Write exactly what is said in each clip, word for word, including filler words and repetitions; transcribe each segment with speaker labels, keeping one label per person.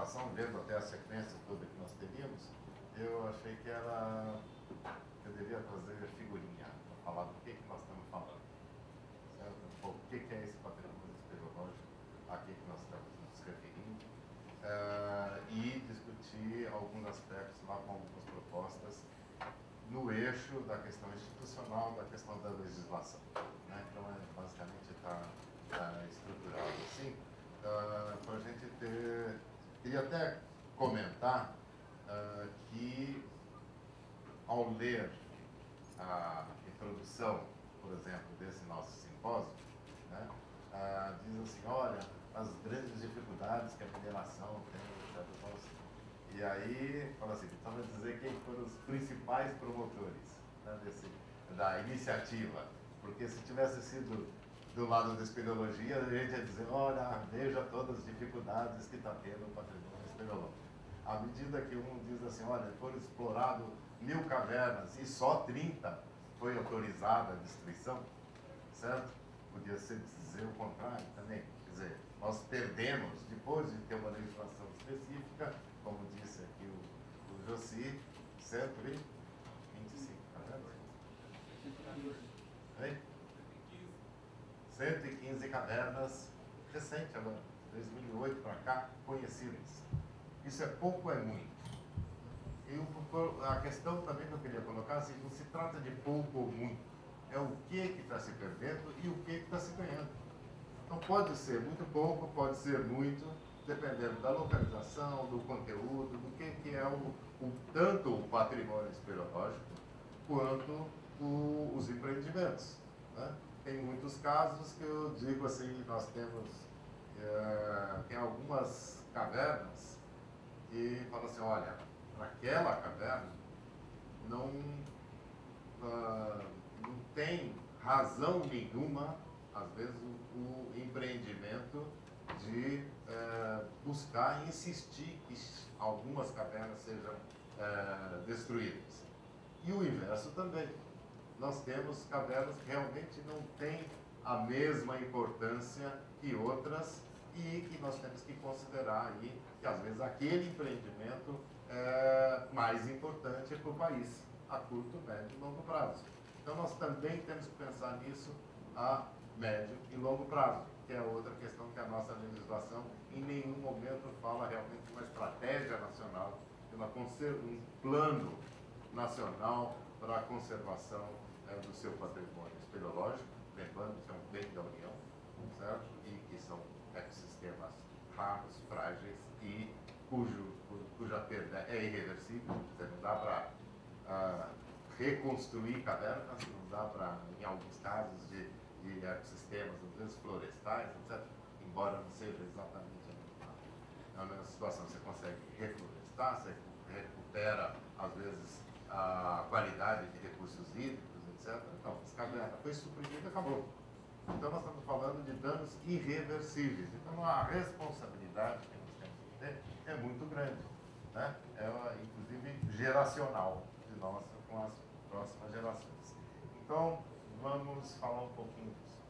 Speaker 1: informação, vendo até a sequência toda que nós teríamos, eu achei que era, eu devia fazer figurinha, para falar do que, que nós estamos falando. Certo? Bom, o que, que é esse patrimônio espeleológico a que nós estamos nos referindo, uh, e discutir alguns aspectos lá com algumas propostas no eixo da questão institucional, da questão da legislação. Né? Então, é, basicamente, está tá estruturado assim, uh, para a gente ter... Queria até comentar uh, que, ao ler a introdução, por exemplo, desse nosso simpósio, né, uh, diz assim, olha, as grandes dificuldades que a mineração tem, etcétera. E aí, fala assim, então vai dizer quem foram os principais promotores, né, desse, da iniciativa. Porque se tivesse sido do lado da espeleologia, a gente ia dizer, olha, veja todas as dificuldades que está tendo o patrimônio espeleológico. À medida que um diz assim, olha, foram exploradas mil cavernas e só trinta foi autorizada a destruição, certo? Podia ser dizer o contrário também. Quer dizer, nós perdemos, depois de ter uma legislação específica, como disse aqui o, o Jossi, cento e vinte e cinco cavernas. Hein? cento e quinze cavernas recente agora, dois mil e oito para cá, conhecidas. Isso é pouco ou é muito? E a questão também que eu queria colocar, assim, não se trata de pouco ou muito, é o que que está se perdendo e o que que está se ganhando. Então pode ser muito pouco, pode ser muito, dependendo da localização, do conteúdo, do que, que é o, o, tanto o patrimônio espeleológico, quanto o, os empreendimentos. Né? Tem muitos casos que eu digo assim, nós temos é, tem algumas cavernas que falam assim, olha, naquela caverna não, uh, não tem razão nenhuma, às vezes, o, o empreendimento de uh, buscar insistir que algumas cavernas sejam uh, destruídas. E o inverso também. Nós temos cavernas que realmente não têm a mesma importância que outras e que nós temos que considerar aí que às vezes aquele empreendimento é mais importante para o país, a curto, médio e longo prazo. Então nós também temos que pensar nisso a médio e longo prazo, que é outra questão que a nossa legislação em nenhum momento fala realmente de uma estratégia nacional, de uma, um plano nacional para a conservação é, do seu patrimônio espeleológico, lembrando que é um bem da União, certo? E que são ecossistemas raros, frágeis e cujo, cuja perda é irreversível, não dá para uh, reconstruir cavernas, não dá para, em alguns casos, de, de ecossistemas, às vezes florestais, etcétera, embora não seja exatamente a mesma, a mesma situação, você consegue reflorestar, você recupera, às vezes, a qualidade de recursos hídricos, etcétera. Então, as cavernas foi suprimida e acabou. Então, nós estamos falando de danos irreversíveis. Então, a responsabilidade que nós temos que ter é muito grande, né? É, inclusive, geracional de nós com as próximas gerações. Então, vamos falar um pouquinho disso.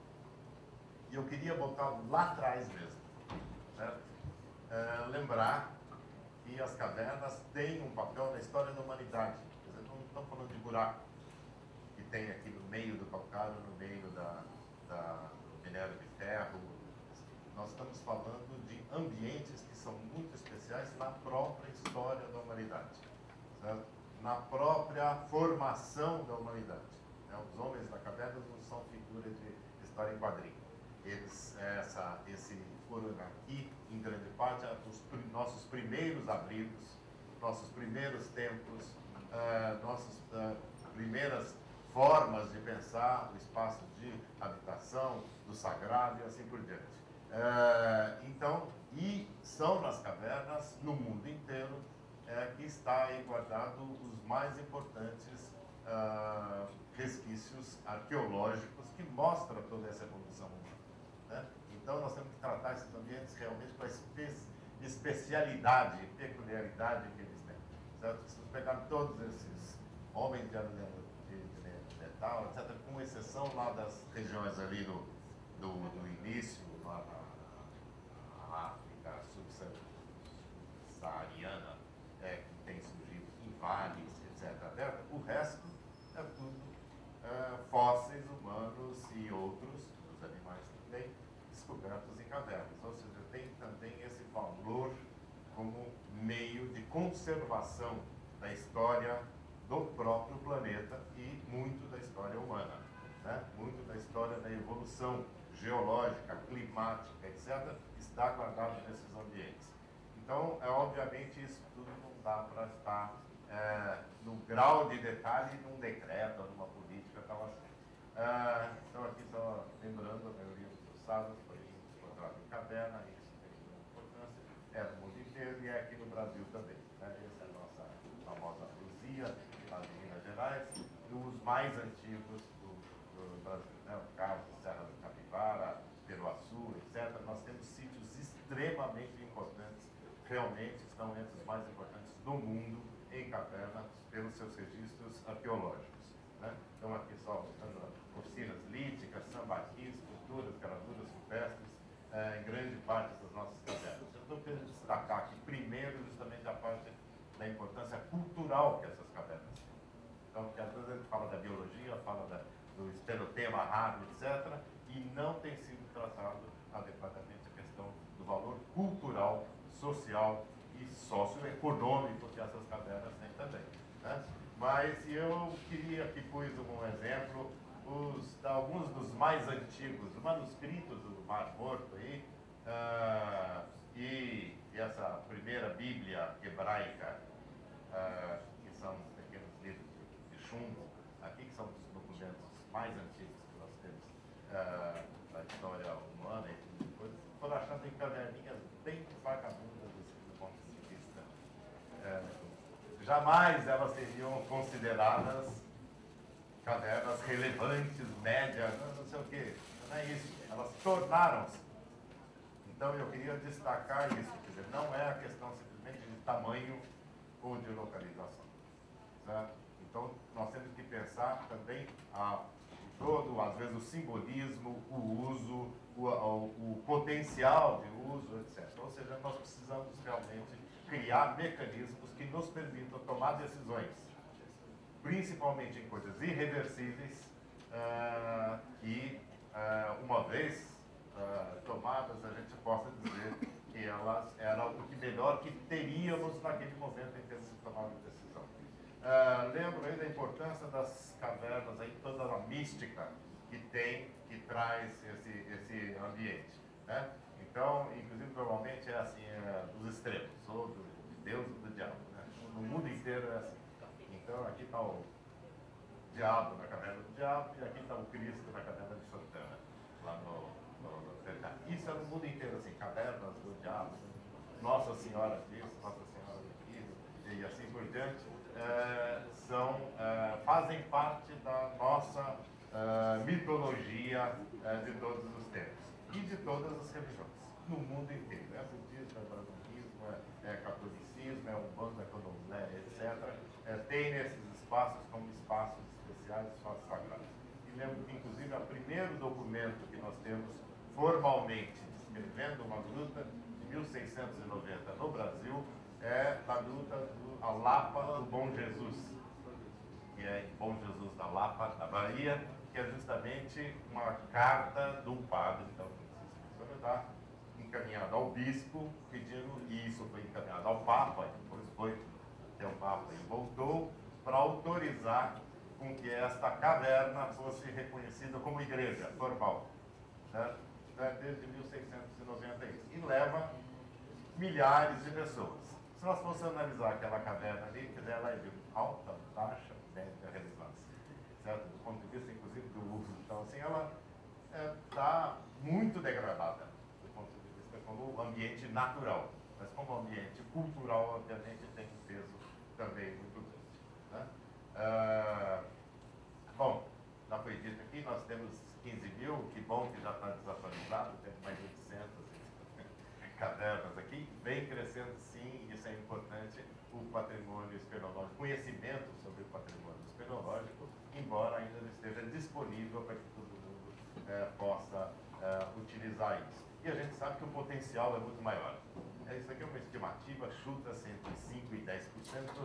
Speaker 1: E eu queria voltar lá atrás mesmo, certo? É, lembrar que as cavernas têm um papel na história da humanidade. Quer dizer, não estamos falando de buraco que tem aqui no meio do calcário, no meio da, da, do minério de ferro. Nós estamos falando de ambientes que são muito especiais na própria história da humanidade, certo? Na própria formação da humanidade. Né? Os homens da caverna não são figuras de história em quadrinho. Eles essa, esse, foram aqui, em grande parte, os nossos primeiros abrigos, nossos primeiros templos, uh, nossas uh, primeiras formas de pensar o espaço de habitação, do sagrado e assim por diante. Uh, então, e são nas cavernas, no mundo inteiro, uh, que está aí guardado os mais importantes uh, resquícios arqueológicos que mostram toda essa evolução humana. Né? Então, nós temos que tratar esses ambientes realmente com a espe especialidade e peculiaridade que eles têm. Certo? Se nós pegarmos todos esses homens de, de, de metal, etcétera, com exceção lá das regiões ali do, do, do início, lá na, na África cavernas, ou seja, tem também esse valor como meio de conservação da história do próprio planeta e muito da história humana, né? Muito da história da evolução geológica, climática, etcétera, está guardado nesses ambientes. Então, é, obviamente, isso tudo não dá para estar é, no grau de detalhe num decreto, numa política, tal assim. Ah, então, aqui só lembrando, a maioria dos ossadas foi encontrada em caverna, isso tem uma importância, é no mundo inteiro e é aqui no Brasil também, né? Essa é a nossa famosa Luzia, lá de Minas Gerais, e os mais antigos do, do Brasil, né? O caso Serra do Capivara, Peruaçu, etcétera. Nós temos sítios extremamente importantes, realmente estão entre os mais importantes do mundo em caverna, pelos seus registros arqueológicos, né? Então, aqui só mostrando oficinas líticas, sambaquis, esculturas, gravuras rupestres, eh, em grande parte das nossas cavernas. Eu estou querendo destacar aqui, primeiro, justamente a parte da importância cultural que essas cavernas têm. Então, porque às vezes a gente fala da biologia, fala da, do esterotema raro, etcétera, e não tem sido tratado adequadamente a questão do valor cultural, social e socioeconômico que essas cavernas têm também, né? Mas eu queria que pus um exemplo, os, alguns dos mais antigos manuscritos do Mar Morto aí, uh, e essa primeira Bíblia hebraica, uh, que são os pequenos livros de, de chumbo, aqui que são os documentos mais antigos que nós temos uh, da história humana e tudo coisas, foram achados em caverninhas bem vagabundas do ponto de vista. Uh, Jamais elas seriam consideradas cavernas relevantes, médias, não sei o quê. Não é isso. Elas tornaram-se. Então, eu queria destacar isso. Quer dizer, não é a questão simplesmente de tamanho ou de localização. Certo? Então, nós temos que pensar também a, todo, às vezes, o simbolismo, o uso, o, o, o potencial de uso, etcétera. Ou seja, nós precisamos realmente criar mecanismos que nos permitam tomar decisões, principalmente em coisas irreversíveis, uh, e, uh, uma vez uh, tomadas, a gente possa dizer que elas eram o que melhor que teríamos naquele momento em termos de tomar uma decisão. Uh, lembro aí da importância das cavernas, aí, toda a mística que tem, que traz esse, esse ambiente, né? Então, inclusive, normalmente é assim, é, dos extremos, ou do, de Deus ou do diabo, né? No mundo inteiro é assim. Então, aqui está o diabo na caverna do diabo, e aqui está o Cristo na caverna de Santana, lá no, no, no Isso é no mundo inteiro, assim, cavernas do diabo, Nossa Senhora disso, Nossa Senhora daquilo, e assim por diante, é, são, é, fazem parte da nossa é, mitologia é, de todos os tempos e de todas as religiões, no mundo inteiro. É budismo, é brahmanismo, é, é catolicismo, é umbanda, é candomblé, etcétera. É, tem nesses espaços como espaços especiais, espaços sagrados. E lembro que, inclusive, o primeiro documento que nós temos formalmente descrevendo uma gruta de mil seiscentos e noventa no Brasil é da gruta do a Lapa do Bom Jesus, que é em Bom Jesus da Lapa, da Bahia, que é justamente uma carta de um padre, então, da encaminhada ao bispo, pedindo, e isso foi encaminhado ao Papa, e depois foi até o Papa e voltou, para autorizar com que esta caverna fosse reconhecida como igreja formal, certo? Desde mil seiscentos e noventa e um, e leva milhares de pessoas. Se nós fossemos analisar aquela caverna ali, quer dizer, ela é de alta, baixa, média relevância, certo? Do ponto de vista, inclusive, do uso. Então, assim, ela está é, muito degradada do ponto de vista como ambiente natural, mas como ambiente cultural, obviamente, tem um peso também muito grande, né? Ah, bom, já foi dito aqui, nós temos quinze mil, que bom que já está desatualizado, temos mais de oitocentas cavernas aqui, vem crescendo sim, isso é importante, o patrimônio espeleológico, conhecimento sobre o patrimônio espeleológico, embora ainda não esteja disponível para que todo mundo é, possa é, utilizar isso. E a gente sabe que o potencial é muito maior. É, isso aqui é uma estimativa, chuta entre cinco e dez por cento,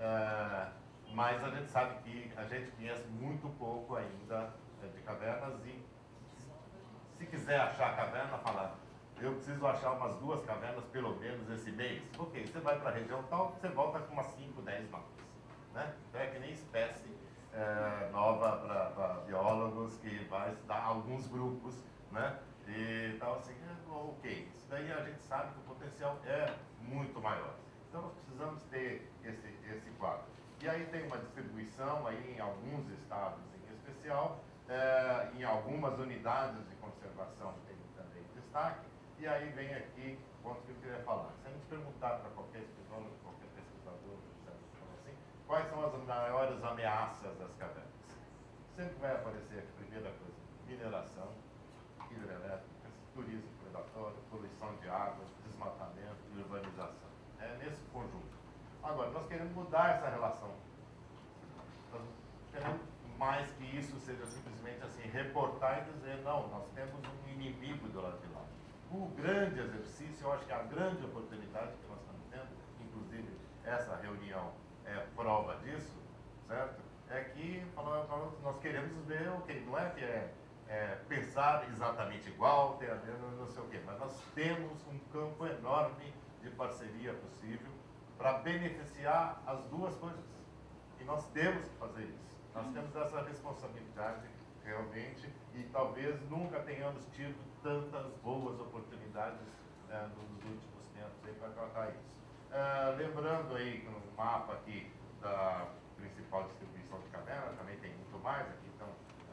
Speaker 1: é, mas a gente sabe que a gente conhece muito pouco ainda é, de cavernas e se quiser achar a caverna, fala, eu preciso achar umas duas cavernas pelo menos esse mês. Ok, você vai para a região tal, você volta com umas cinco, dez mapas. Né? Então é que nem espécie é, nova para biólogos que vai estudar alguns grupos, né? E tal assim, é, ok, isso daí a gente sabe que o potencial é muito maior. Então nós precisamos ter esse, esse quadro. E aí tem uma distribuição aí em alguns estados em especial, é, em algumas unidades de conservação tem também destaque, e aí vem aqui o ponto que eu queria falar. Se a gente perguntar para qualquer biólogo, qualquer pesquisador, assim, quais são as maiores ameaças das cavernas? Sempre vai aparecer a primeira coisa: mineração, hidrelétricas, turismo predatório, poluição de água, desmatamento e urbanização. É nesse conjunto. Agora, nós queremos mudar essa relação. Nós queremos mais que isso seja simplesmente assim, reportar e dizer, não, nós temos um inimigo do lado de lá. O grande exercício, eu acho que a grande oportunidade que nós estamos tendo, inclusive essa reunião é prova disso, certo? É que nós queremos ver, ok, não é que é, é pensar exatamente igual, ter a ver não sei o quê, mas nós temos um campo enorme de parceria possível para beneficiar as duas coisas. E nós temos que fazer isso. Nós temos essa responsabilidade realmente e talvez nunca tenhamos tido tantas boas oportunidades né, nos últimos tempos para tratar isso. Uh, lembrando aí que no mapa aqui da principal distribuição de caverna, também tem muito mais, aqui estão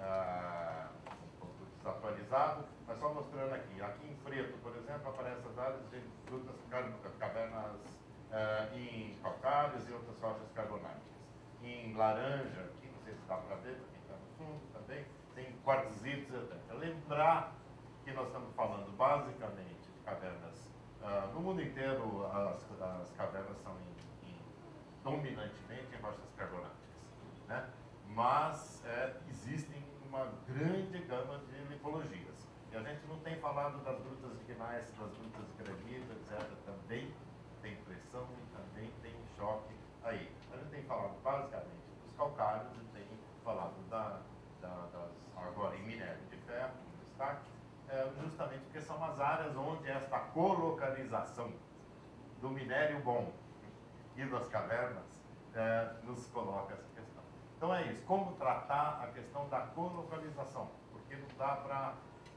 Speaker 1: uh, um pouco desatualizado, mas só mostrando aqui. Aqui em preto, por exemplo, aparecem as áreas de frutas cavernas uh, em calcários e outras rochas carbonáticas. Em laranja, aqui, não sei se dá para ver, aqui está no fundo também, tem quartzitos, etcétera. Lembrar que nós estamos falando basicamente de cavernas, uh, no mundo inteiro as, as cavernas são em, em, dominantemente em rochas carbonáticas, né? Mas é, existem uma grande gama de lipologias. E a gente não tem falado das grutas de gneiss, das grutas de granito, etcétera. Também tem pressão e também tem choque aí. A gente tem falado basicamente dos calcários e tem falado da, da, das, agora em minério de ferro, em destaque, é, justamente porque são as áreas onde esta colocalização do minério bom e das cavernas é, nos coloca essa questão. Então é isso, como tratar a questão da colocalização, porque não dá para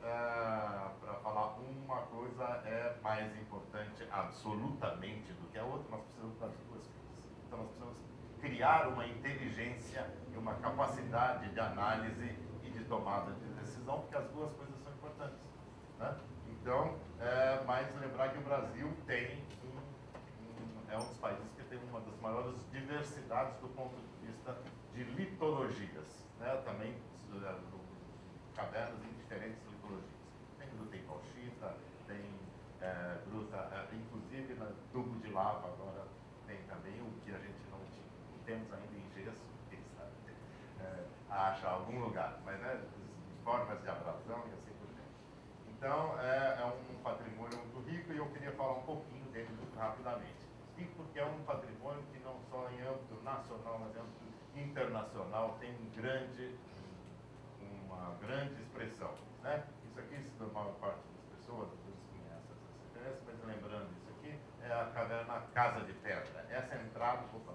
Speaker 1: é, para falar uma coisa é mais importante absolutamente do que a outra, nós precisamos das duas coisas. Então nós precisamos criar uma inteligência e uma capacidade de análise e de tomada de decisão, porque as duas coisas são importantes. Né? Então, é, mas lembrar que o Brasil tem um, um, é um dos países que tem uma das maiores diversidades do ponto de vista de litologias, né? Também de cavernas em diferentes litologias. Tem gruta em bauxita, tem é, gruta, é, inclusive na tubo de lava agora tem também o que a gente não tinha, não temos ainda em gesso, quem sabe, é, acha algum lugar, mas né, formas de abrasão e assim por diante. Então, é, é um patrimônio muito rico e eu queria falar um pouquinho dele muito rapidamente. E porque é um patrimônio que não só em âmbito nacional, mas em âmbito internacional tem um grande, uma grande expressão. Né? Isso aqui, se a maior parte das pessoas, às vezes conhece essas referências, mas lembrando isso aqui, é a caverna Casa de Pedra. Essa é a entrada, opa,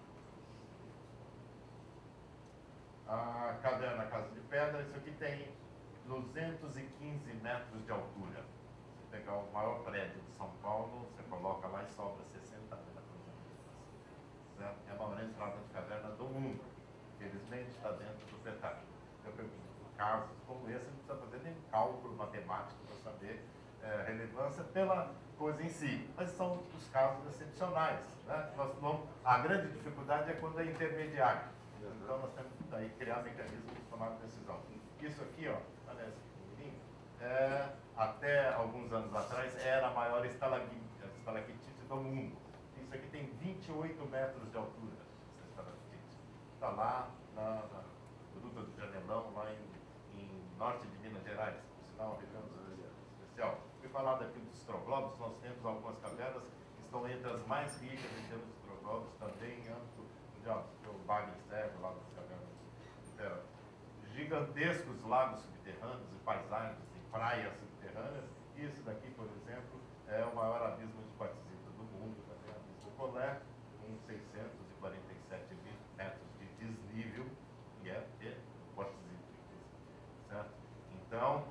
Speaker 1: a caverna Casa de Pedra, isso aqui tem duzentos e quinze metros de altura. Você pegar o maior prédio de São Paulo, você coloca lá e sobra sessenta metros. Certo? É a maior entrada de caverna do mundo. Felizmente está dentro do petágio. Eu pergunto, casos como esse, não precisa fazer nem cálculo matemático para saber é, relevância pela coisa em si. Mas são os casos excepcionais. Né? Nós, não, a grande dificuldade é quando é intermediário. Então nós temos que daí, criar mecanismos de tomar decisão. Isso aqui, ó, parece pequenininho, é, até alguns anos atrás era a maior estalactite do mundo. Isso aqui tem vinte e oito metros de altura, essa estalactite. Está lá na, na Gruta do Janelão, lá em, em norte de Minas Gerais, por sinal, região especial. Fui falar daqui dos estroglobos, nós temos algumas cavernas que estão entre as mais ricas em termos de estroglobos, também em âmbito mundial, o Wagner lá das cavernas de terra. Gigantescos lagos subterrâneos e paisagens e praias subterrâneas, e que esse daqui, por exemplo, é o maior abismo de quartzita do mundo, também é o abismo Colé, com seiscentos e quarenta e sete metros de desnível, e é de quartzita, certo? Então,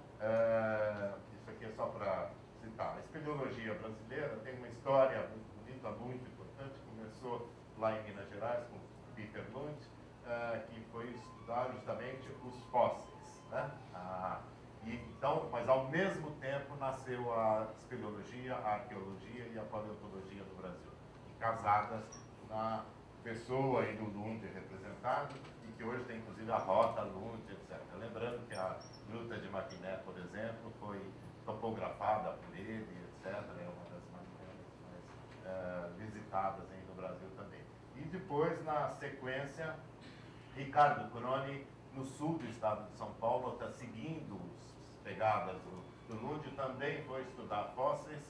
Speaker 1: é, isso aqui é só para citar. A espeleologia brasileira tem uma história muito bonita, muito importante, começou lá em Minas Gerais com Peter Lund, é, que foi estudar justamente os fósseis, né? Ah, e, então, mas ao mesmo tempo nasceu a espeleologia, a arqueologia e a paleontologia no Brasil, casadas na pessoa aí do Lund representado, e que hoje tem inclusive a rota Lund, etcétera. Lembrando que a Gruta de Maquiné, por exemplo, foi topografada por ele, etcétera. É uma das mais, mais é, visitadas aí no Brasil também. E depois, na sequência, Ricardo Croni, no sul do estado de São Paulo, está seguindo as pegadas do, do Lund, também foi estudar fósseis,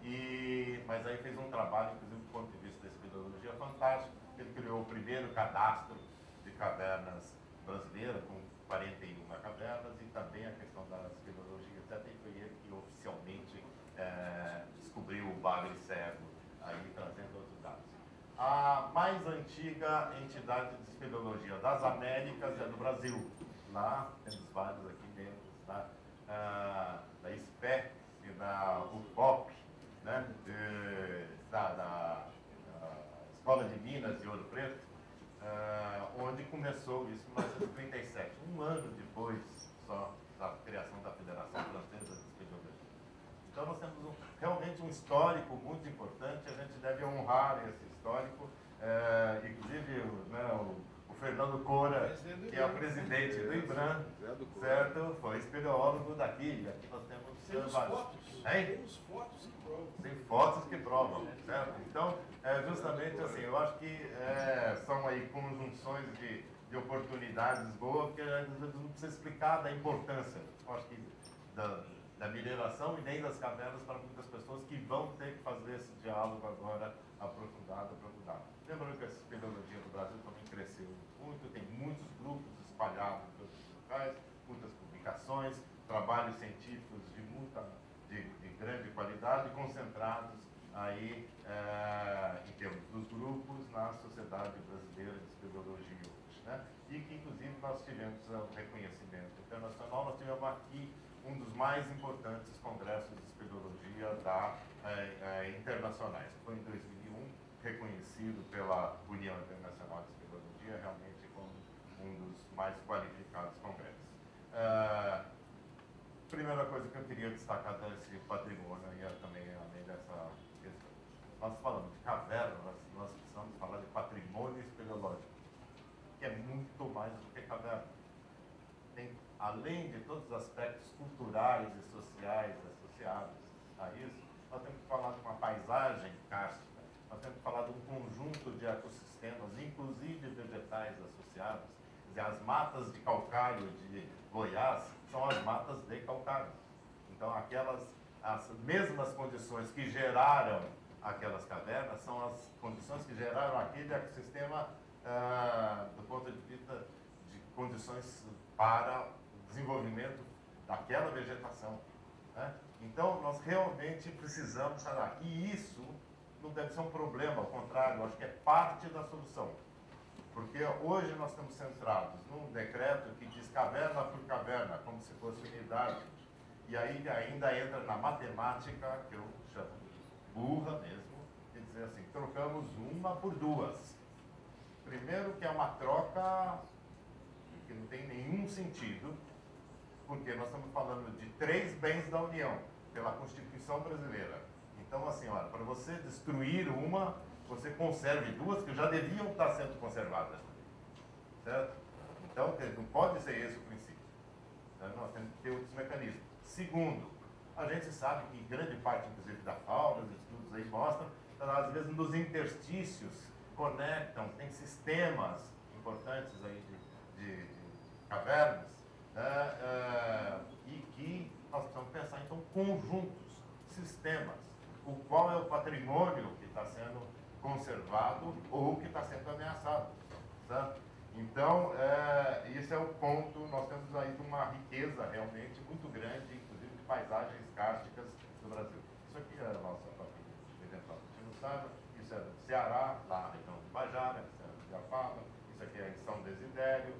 Speaker 1: e, mas aí fez um trabalho, inclusive do ponto de vista da espeleologia, fantástico. Ele criou o primeiro cadastro de cavernas brasileira, com quarenta e uma cavernas, e também a questão da espeleologia, etcétera. E foi ele que oficialmente é, descobriu o Bagre Cego, aí trazendo outros dados. A mais antiga entidade de espeleologia das Américas é do Brasil. Lá temos vários aqui dentro, da, ah, da S P E e da U F O P, né? de, da, da, da Escola de Minas de Ouro Preto, ah, onde começou isso em mil novecentos e trinta e sete, um ano depois só da criação da Federação Francesa de Espeleologia. Então nós temos um, realmente um histórico muito importante, a gente deve honrar esse histórico, é, inclusive né, o, o Fernando Cora, que é o presidente do IBRAM, certo? Foi espeleólogo daqui, aqui nós temos...
Speaker 2: Temos fotos, temos fotos que provam.
Speaker 1: Tem fotos que provam, certo? Então, é, justamente assim, eu acho que é, são aí conjunções de, de oportunidades boas, que a gente não precisa explicar da importância, eu acho que da, da mineração e nem das cavernas para muitas pessoas que vão ter que fazer esse diálogo agora aprofundado, aprofundado. Lembrando que a espeleologia do Brasil também cresceu muito, tem muitos grupos espalhados em todos os locais, muitas publicações, trabalhos científicos de muita, de, de grande qualidade, concentrados aí é, em termos dos grupos na Sociedade Brasileira de Espeleologia hoje, né? E que inclusive nós tivemos um reconhecimento internacional, nós tivemos aqui um dos mais importantes congressos de espeleologia da, é, é, internacionais, que foi em dois mil e um, reconhecido pela União Internacional de Espeleologia, realmente como um dos mais qualificados congressos. É, primeira coisa que eu queria destacar desse patrimônio, e é também além dessa questão, nós falamos de caverna, nós, nós precisamos falar de patrimônio espeleológico, que é muito mais do que caverna. Tem, além de todos os aspectos culturais e sociais associados a isso, nós temos que falar de uma paisagem cárstica, nós temos que falar de um conjunto de ecossistemas, inclusive vegetais associados. Quer dizer, as matas de calcário de Goiás são as matas de calcário. Então, aquelas, as mesmas condições que geraram aquelas cavernas são as condições que geraram aquele ecossistema ah, do ponto de vista de condições para o desenvolvimento daquela vegetação, né? Então, nós realmente precisamos falar. E isso não deve ser um problema, ao contrário, eu acho que é parte da solução. Porque hoje nós estamos centrados num decreto que diz caverna por caverna, como se fosse unidade. E aí ainda entra na matemática, que eu chamo de burra mesmo, e dizer assim, trocamos uma por duas. Primeiro que é uma troca que não tem nenhum sentido, porque nós estamos falando de três bens da União, pela Constituição brasileira. Então, assim, olha, para você destruir uma, você conserve duas que já deviam estar sendo conservadas. Certo? Então, não pode ser esse o princípio. Então, nós temos que ter outros mecanismos. Segundo, a gente sabe que grande parte, inclusive, da fauna, os estudos aí mostram, às vezes nos interstícios conectam, tem sistemas importantes aí de, de, de cavernas, né, é, e que nós precisamos pensar, então, conjuntos, sistemas, o qual é o patrimônio que está sendo conservado ou que está sendo ameaçado. Certo? Então, é, esse é o ponto, nós temos aí uma riqueza realmente muito grande, inclusive de paisagens kársticas do Brasil. Isso aqui é a nossa própria eventual. Se não sabe, isso é do Ceará, lá na região de Bajara, isso é de Apava, isso aqui é em São Desidério,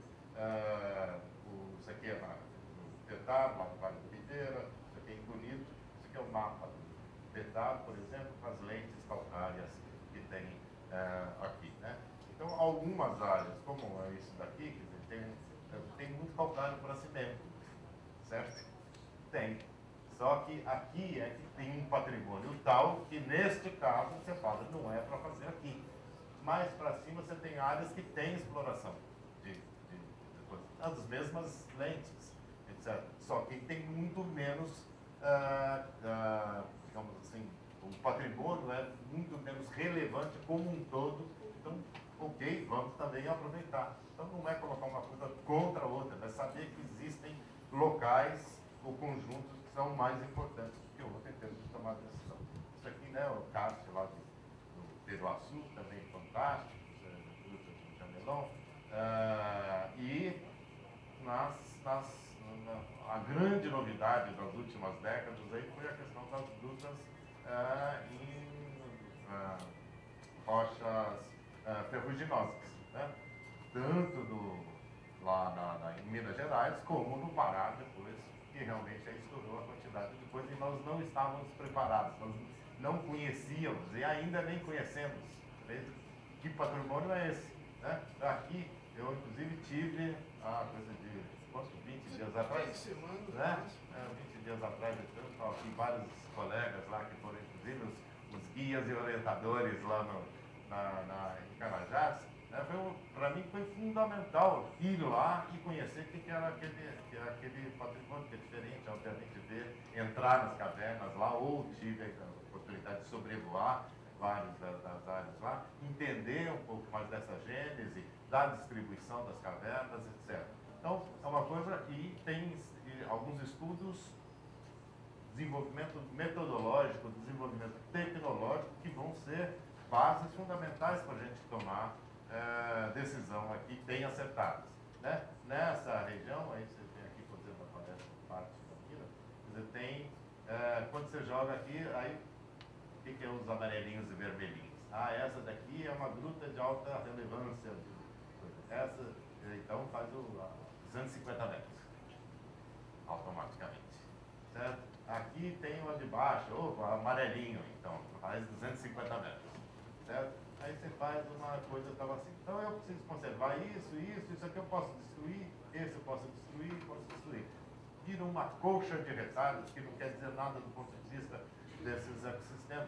Speaker 1: uh, o, isso aqui é na, no Petaro, lá no Vale do Ribeira, isso aqui é em Bonito, isso aqui é o mapa do Petaro, por exemplo, com as lentes calcárias que tem uh, aqui, né? Então, algumas áreas, como é isso daqui, quer dizer, tem, tem muito calcário para cimento, certo? Tem. Só que aqui é que tem um patrimônio tal que, neste caso, você fala, não é para fazer aqui. Mais para cima, você tem áreas que têm exploração de, de, de coisas. As mesmas lentes, etcétera. Só que tem muito menos, ah, ah, digamos assim, o patrimônio é muito menos relevante como um todo. Então, ok, vamos também aproveitar. Então, não é colocar uma coisa contra a outra, é saber que existem locais ou conjuntos que são mais importantes do que o outro em termos de tomar decisão. Isso aqui, né, o Cássio lá do, do Peruaçu, também fantástico, frutas do Jamelão, uh, e nas, nas, na, a grande novidade das últimas décadas aí foi a questão das grutas uh, em uh, rochas uh, ferruginosas, né? Tanto no, lá na, na, em Minas Gerais, como no Pará depois, que realmente aí estourou a quantidade de coisa e nós não estávamos preparados, nós não conhecíamos e ainda nem conhecemos. Que patrimônio é esse? Né? Aqui, eu inclusive tive a coisa de quanto, vinte dias atrás, né? É, vinte dias atrás, eu aqui vários colegas lá que foram inclusive os, os guias e orientadores lá no, na, na, em Carajás. Né? Para mim foi fundamental ir lá e conhecer o que, que, era aquele, que era aquele patrimônio, que é diferente, obviamente, de entrar nas cavernas lá, ou tive a oportunidade de sobrevoar várias das áreas lá, entender um pouco mais dessa gênese, da distribuição das cavernas, etcétera. Então, é uma coisa, e tem e, alguns estudos, desenvolvimento metodológico, desenvolvimento tecnológico, que vão ser bases fundamentais para a gente tomar é, decisão aqui bem acertadas. Né? Nessa região, aí você tem aqui, por exemplo, aparece parte da mina, você tem, é, quando você joga aqui, aí o que, que é os amarelinhos e vermelhinhos? Ah, essa daqui é uma gruta de alta relevância. Essa, então, faz o duzentos e cinquenta metros, automaticamente. Certo? Aqui tem uma de baixo, opa, amarelinho, então, faz duzentos e cinquenta metros. Certo? Aí você faz uma coisa, estava assim, então eu preciso conservar isso, isso, isso aqui eu posso destruir, esse eu posso destruir, posso destruir. Vira uma colcha de retalhos, que não quer dizer nada do ponto de vista desses ecossistemas,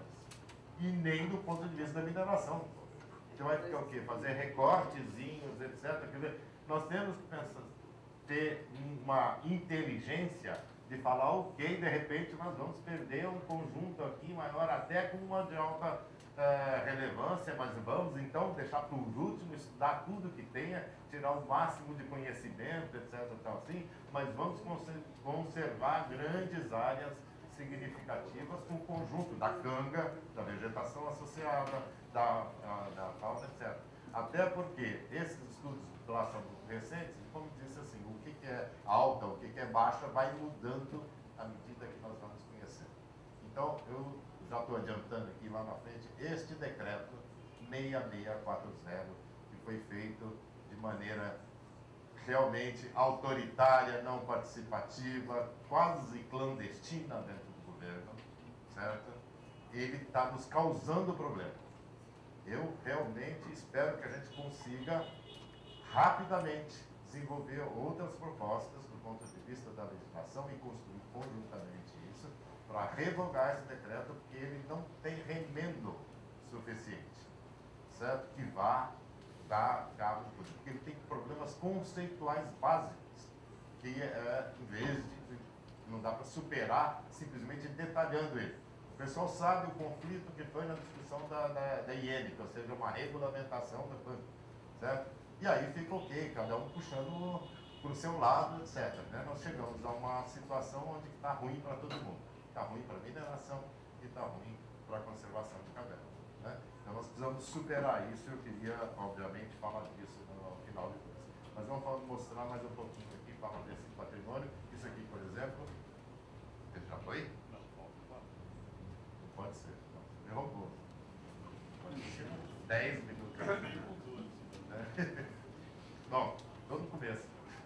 Speaker 1: e nem do ponto de vista da mineração. Você vai ficar o quê? Fazer recortezinhos, etcétera. Quer dizer, nós temos que pensar, ter uma inteligência de falar, ok, de repente nós vamos perder um conjunto aqui maior, até com uma de alta é, relevância, mas vamos então deixar por último, estudar tudo que tenha, tirar o máximo de conhecimento, etcétera, tal assim, mas vamos conservar grandes áreas significativas com o conjunto da canga, da vegetação associada, da, da fauna, etcétera. Até porque esses estudos lá são recentes, como disse assim, o que, que é alta, o que, que é baixa, vai mudando à medida que nós vamos conhecendo. Então, eu já estou adiantando aqui lá na frente, este decreto seis mil seiscentos e quarenta, que foi feito de maneira realmente autoritária, não participativa, quase clandestina dentro do governo, certo? Ele está nos causando problema. Eu realmente espero que a gente consiga rapidamente desenvolver outras propostas do ponto de vista da legislação e construir conjuntamente isso para revogar esse decreto, porque ele não tem remendo suficiente, certo? Que vá dar cabo de coisa, porque ele tem problemas conceituais básicos, que é, em vez de, não dá para superar simplesmente detalhando ele. O pessoal sabe o conflito que foi na discussão da, da, da I N E, ou seja, uma regulamentação da coisa, certo? E aí fica ok, cada um puxando para o seu lado, etcétera. Né? Nós chegamos a uma situação onde está ruim para todo mundo. Está ruim para a mineração e está ruim para a conservação de cavernas. Né? Então nós precisamos superar isso, eu queria, obviamente, falar disso no final de tudo. Mas vamos mostrar mais um pouquinho aqui, falar desse patrimônio. Isso aqui, por exemplo, ele já foi? roubou. dez minutos. Né? Bom, todo começo.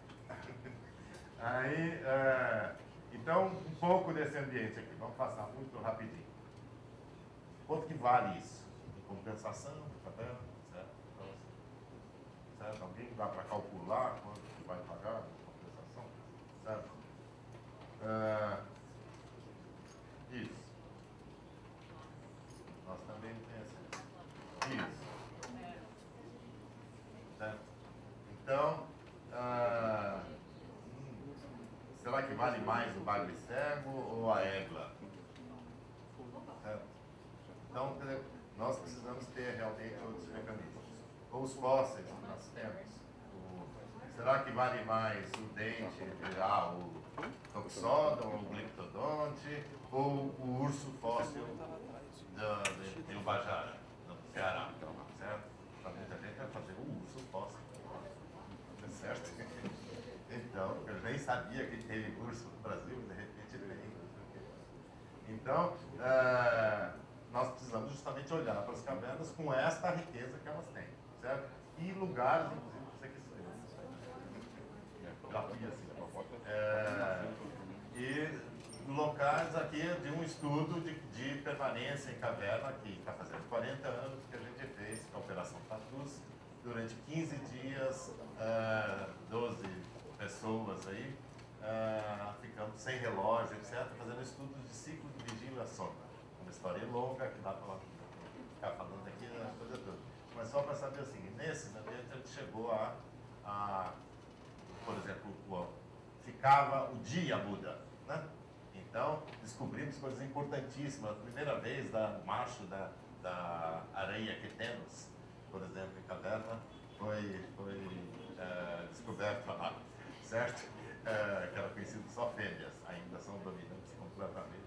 Speaker 1: Aí, uh, então, um pouco desse ambiente aqui. Vamos passar muito rapidinho. Quanto que vale isso? Em compensação, tá vendo? Certo? Então, certo? Alguém dá para calcular quanto que vai pagar em compensação? Certo? Uh, isso. Nós também temos isso. Certo? Então, uh, hum, será que vale mais o bagre cego ou a égua? Certo? Então, nós precisamos ter realmente outros mecanismos. Os fósseis que nós temos. O, será que vale mais o dente virar o Toxodon, o Glictodonte, ou o urso fóssil do, de, de Ubajara, no Ceará? Certo? Para muita gente vai fazer o urso fóssil. Certo? Então, eu nem sabia que teve urso no Brasil, de repente tem. Então, uh, nós precisamos justamente olhar para as cavernas com esta riqueza que elas têm, certo? E lugares, inclusive, você que sou eu. Já fui assim, é, e locais aqui de um estudo de, de permanência em caverna, que está fazendo quarenta anos que a gente fez, que é a Operação Tatus, durante quinze dias, uh, doze pessoas aí, uh, ficando sem relógio, etcétera, fazendo estudos de ciclo de vigília e sono. Uma história longa, que dá para ficar falando aqui a coisa toda. Mas só para saber o seguinte, nesses ambientes a gente chegou a, a por exemplo, o, ficava o dia muda, né? Então, descobrimos coisas importantíssimas. A primeira vez, da macho da, da areia Quetenos, por exemplo, em caverna, foi, foi é, descoberto lá, certo? É, que era conhecido só fêmeas, ainda são dominantes completamente.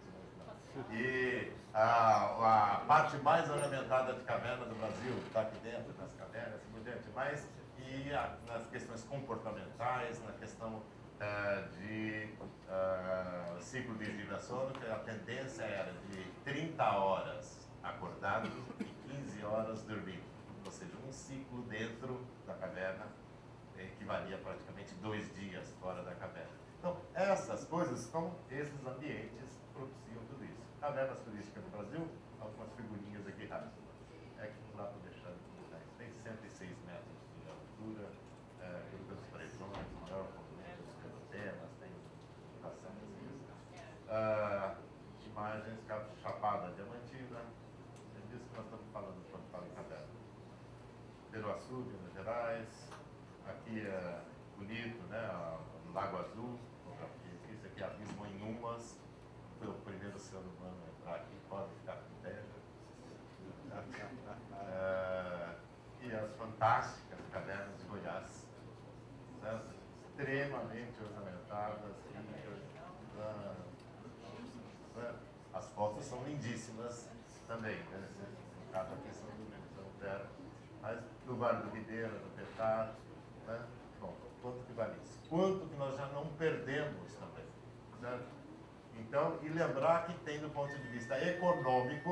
Speaker 1: E a, a parte mais ornamentada de caverna do Brasil está aqui dentro, nas cavernas, assim por diante, mas e a, nas questões comportamentais, na questão uh, de uh, ciclo de vigília-sono, que a tendência era de trinta horas acordado e quinze horas dormindo, ou seja, um ciclo dentro da caverna equivalia a praticamente dois dias fora da caverna. Então, essas coisas são, esses ambientes propiciam tudo isso. Cavernas turísticas do Brasil, algumas figurinhas aqui rápidas. É que não dá para deixar de comentar. Tem cento e seis metros de altura, é, grutas presões, maior condomínio dos pelotemas, tem bastante isso. Ah, imagens Chapada Diamantina, é disso que nós estamos falando quando fala em caverna. Peruaçu, Minas Gerais, aqui é bonito, né? O Lago Azul, isso aqui é Abismo em Umas. Foi o primeiro ser humano a entrar aqui, pode ficar com inveja. É, e as fantásticas cavernas de Goiás, né? Extremamente ornamentadas, ricas. Né? As fotos são lindíssimas também, né? No caso aqui são do Zero, mas do Vale do Ribeira, do Petar, né? Bom, quanto que vale isso? Quanto que nós já não perdemos também, certo? Então, e lembrar que tem do ponto de vista econômico,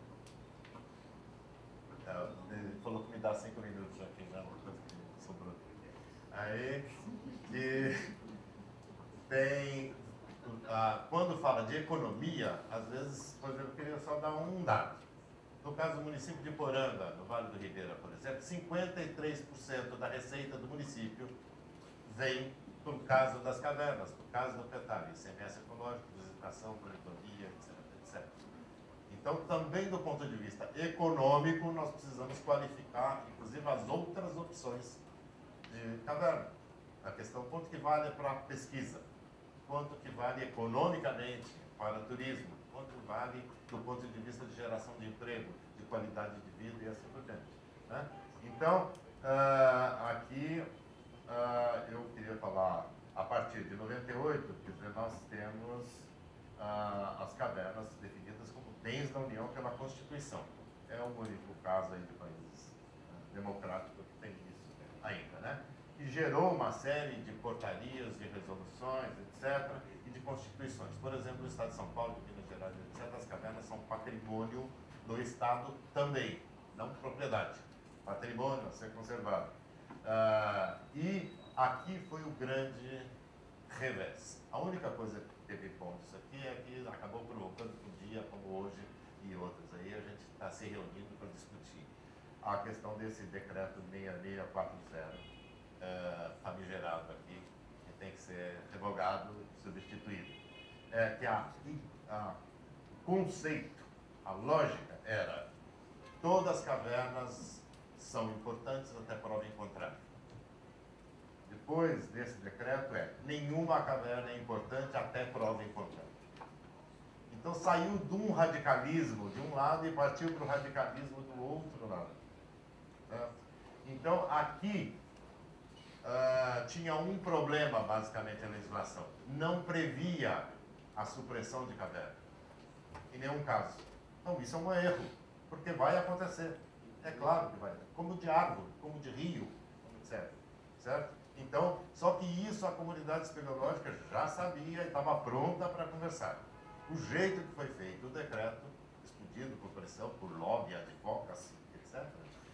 Speaker 1: ele falou que me dá cinco minutos aqui, já uma coisa que sobrou. Aí, que tem, ah, quando fala de economia, às vezes, por exemplo, eu queria só dar um dado. No caso do município de Poranga, no Vale do Ribeira, por exemplo, cinquenta e três por cento da receita do município vem por causa das cavernas, por causa do Petar, I C M S ecológico, visitação, coletoria, etc, etcétera. Então, também do ponto de vista econômico, nós precisamos qualificar, inclusive, as outras opções de caverna. A questão, quanto que vale para a pesquisa, quanto que vale economicamente para o turismo, quanto vale do ponto de vista de geração de emprego, de qualidade de vida e assim por diante. Né? Então, uh, aqui uh, eu queria falar, a partir de noventa e oito, quer dizer, nós temos uh, as cavernas definidas como bens da União pela Constituição. É o único caso aí de países uh, democráticos que tem isso ainda, né? E gerou uma série de portarias, de resoluções, etcétera, e de constituições. Por exemplo, no Estado de São Paulo, de Minas Gerais, etcétera, as cavernas são patrimônio do Estado também, não propriedade, patrimônio a ser conservado. Uh, e aqui foi o grande revés. A única coisa que teve ponto isso aqui é que acabou provocando um dia como hoje e outros aí, a gente está se reunindo para discutir a questão desse decreto seis seis quatro zero, uh, famigerado aqui, que tem que ser revogado, substituído. É que a, a, o conceito, a lógica era: todas as cavernas são importantes até prova em contrário. Depois desse decreto é: nenhuma caverna é importante até prova em contrário. Então saiu de um radicalismo de um lado e partiu para o radicalismo do outro lado. Certo? Então aqui uh, tinha um problema, basicamente, a legislação: não previa a supressão de caverna, em nenhum caso. Então isso é um erro, porque vai acontecer. É claro que vai, como de árvore, como de rio, etcétera. Certo? Então, só que isso a comunidade espeleológica já sabia e estava pronta para conversar. O jeito que foi feito o decreto, explodido por pressão, por lobby, advocacy, etcétera,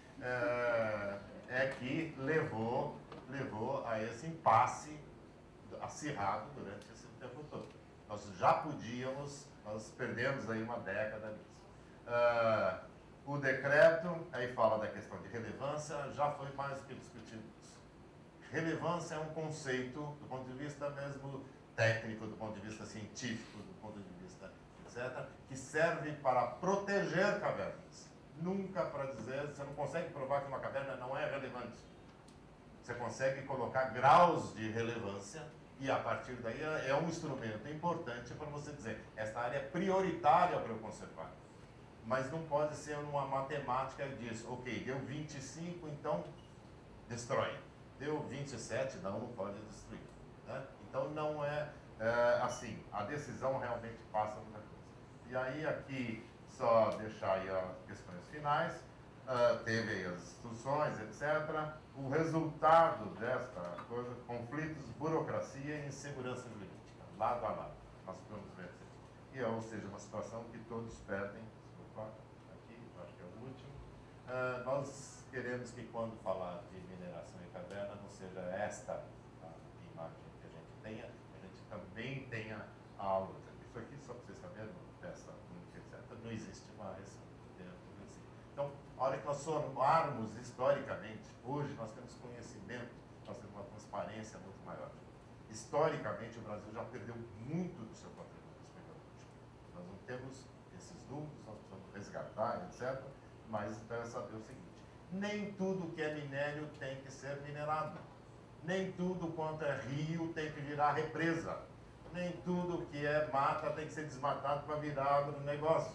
Speaker 1: é, é que levou, levou a esse impasse acirrado durante esse tempo todo. Nós já podíamos, nós perdemos aí uma década nisso. É, o decreto, aí fala da questão de relevância, já foi mais do que discutido isso. Relevância é um conceito, do ponto de vista mesmo técnico, do ponto de vista científico, do ponto de vista, etcétera, que serve para proteger cavernas. Nunca para dizer, você não consegue provar que uma caverna não é relevante. Você consegue colocar graus de relevância e, a partir daí, é um instrumento importante para você dizer: esta área é prioritária para eu conservar. Mas não pode ser uma matemática que diz: ok, deu vinte e cinco, então destrói. Deu vinte e sete, não, não pode destruir. Né? Então não é, é assim, a decisão realmente passa muita coisa. E aí aqui, só deixar aí as questões finais, uh, teve aí as instruções, etcétera. O resultado desta coisa: conflitos, burocracia e insegurança jurídica, lado a lado. Nós podemos ver isso. E, ou seja, uma situação que todos perdem. Desculpa, aqui, acho que é o último. Uh, nós queremos que, quando falar de mineração em caverna, não seja esta a imagem que a gente tenha, a gente também tenha a outra. Isso aqui, só para vocês saberem, peça única, etcétera, não existe mais dentro do si. Então, a hora que nós somarmos historicamente, hoje nós temos conhecimento, nós temos uma transparência muito maior. Historicamente, o Brasil já perdeu muito do seu patrimônio espeleológico. Nós não temos esses números, nós precisamos resgatar, etcétera. Mas então é saber o seguinte: nem tudo que é minério tem que ser minerado. Nem tudo quanto é rio tem que virar represa. Nem tudo que é mata tem que ser desmatado para virar agronegócio.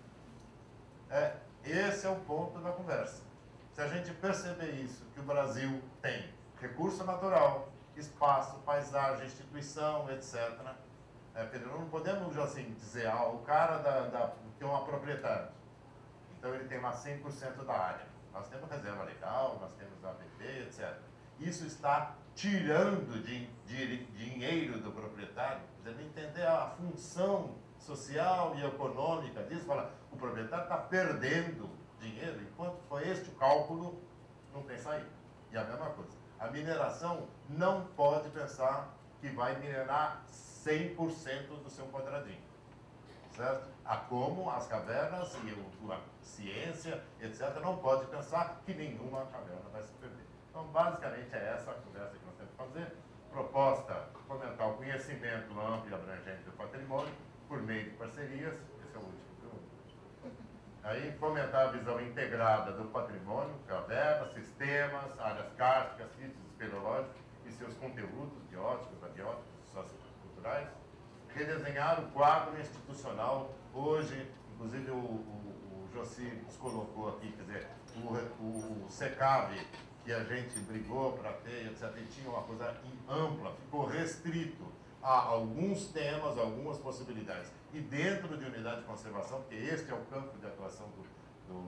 Speaker 1: É, esse é o ponto da conversa. Se a gente perceber isso, que o Brasil tem recurso natural, espaço, paisagem, instituição, etcétera. É, não podemos assim dizer: ah, o cara da, da, tem uma propriedade, então ele tem lá cem por cento da área. Nós temos reserva legal, nós temos A P P, etcétera. Isso está tirando de, de dinheiro do proprietário, dizendo, entender a função social e econômica disso. Fala, o proprietário está perdendo dinheiro, enquanto foi este o cálculo, não tem saída. E a mesma coisa, a mineração não pode pensar que vai minerar cem por cento do seu quadradinho. Certo? A como as cavernas e a ciência, etcétera, não pode pensar que nenhuma caverna vai se perder. Então, basicamente, é essa a conversa que nós temos que fazer. Proposta: fomentar o conhecimento amplo e abrangente do patrimônio por meio de parcerias. Esse é o último, viu? Aí, fomentar a visão integrada do patrimônio, cavernas, sistemas, áreas cársticas, sítios espeleológicos e seus conteúdos bióticos, abióticos e socioculturais. Redesenhar o quadro institucional. Hoje, inclusive, o, o, o Jossi nos colocou aqui, quer dizer, o, o, o SECAV, que a gente brigou para ter, etcétera, e tinha uma coisa ampla, ficou restrito a alguns temas, algumas possibilidades. E dentro de unidade de conservação, porque este é o campo de atuação do, do,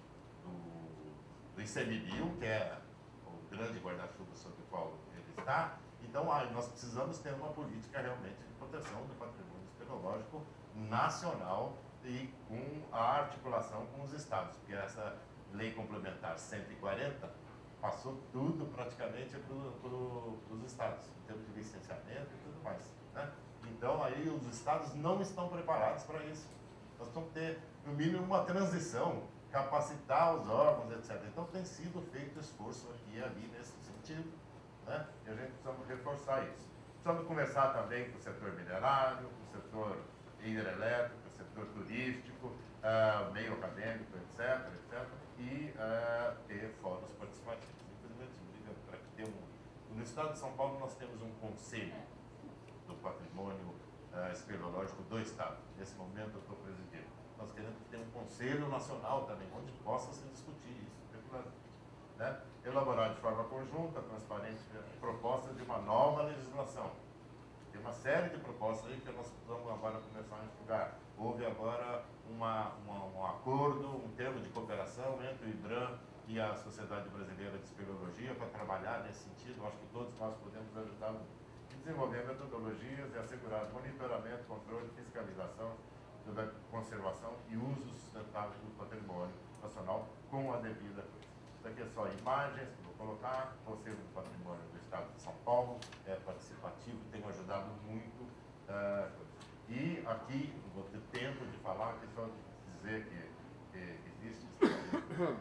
Speaker 1: do, do ICMBio, que é o grande guarda-chuva sobre o qual ele está. Então, nós precisamos ter uma política realmente de proteção do patrimônio espeleológico nacional e com a articulação com os estados, porque essa lei complementar cento e quarenta passou tudo praticamente para pro, os estados, em termos de licenciamento e tudo mais, né? Então, aí os estados não estão preparados para isso. Nós temos que ter, no mínimo, uma transição, capacitar os órgãos, etcétera. Então, tem sido feito esforço aqui e ali nesse sentido, né? E a gente precisa reforçar isso. Precisamos conversar também com o setor minerário, com o setor hidrelétrico, com o setor turístico, uh, meio acadêmico, etcétera, etcétera. E uh, ter fóruns participativos. Infelizmente, para que ter um... No estado de São Paulo, nós temos um conselho do patrimônio uh, espeleológico do estado. Nesse momento, eu estou presidindo. Nós queremos ter um conselho nacional também, onde possa se discutir isso, né? Elaborar de forma conjunta, transparente, propostas de uma nova legislação. Tem uma série de propostas aí que nós precisamos agora começar a estudar. Houve agora uma, uma, um acordo, um termo de cooperação entre o IBRAM e a Sociedade Brasileira de Espeleologia para trabalhar nesse sentido. Acho que todos nós podemos ajudar muito. Desenvolver metodologias e assegurar monitoramento, controle, fiscalização da conservação e uso sustentável do patrimônio nacional com a devida coisa. Isso aqui é só imagens que vou colocar. O Conselho do Patrimônio do Estado de São Paulo é participativo, tem ajudado muito. Uh, e aqui, vou ter tempo de falar, aqui só dizer que, que existe discussão,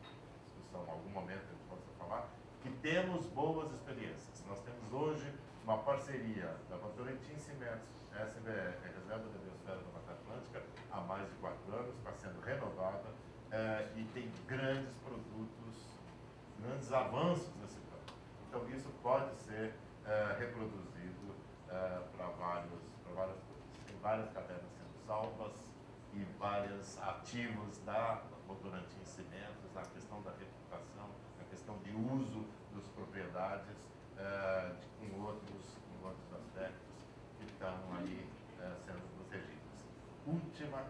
Speaker 1: em algum momento a gente possa falar, que temos boas experiências. Nós temos hoje uma parceria da Votorantim Cimentos, S B R, Reserva da Biosfera da Mata Atlântica, há mais de quatro anos, está sendo renovada eh, e tem grandes produtos, grandes avanços nesse campo. Então, isso pode ser eh, reproduzido eh, para vários, para várias coisas. Tem várias cavernas sendo salvas e vários ativos da Votorantim Cimentos, a questão da reputação, a questão de uso das propriedades, Uh, de, com, outros, com outros aspectos que estão aí uh, sendo protegidos. Última,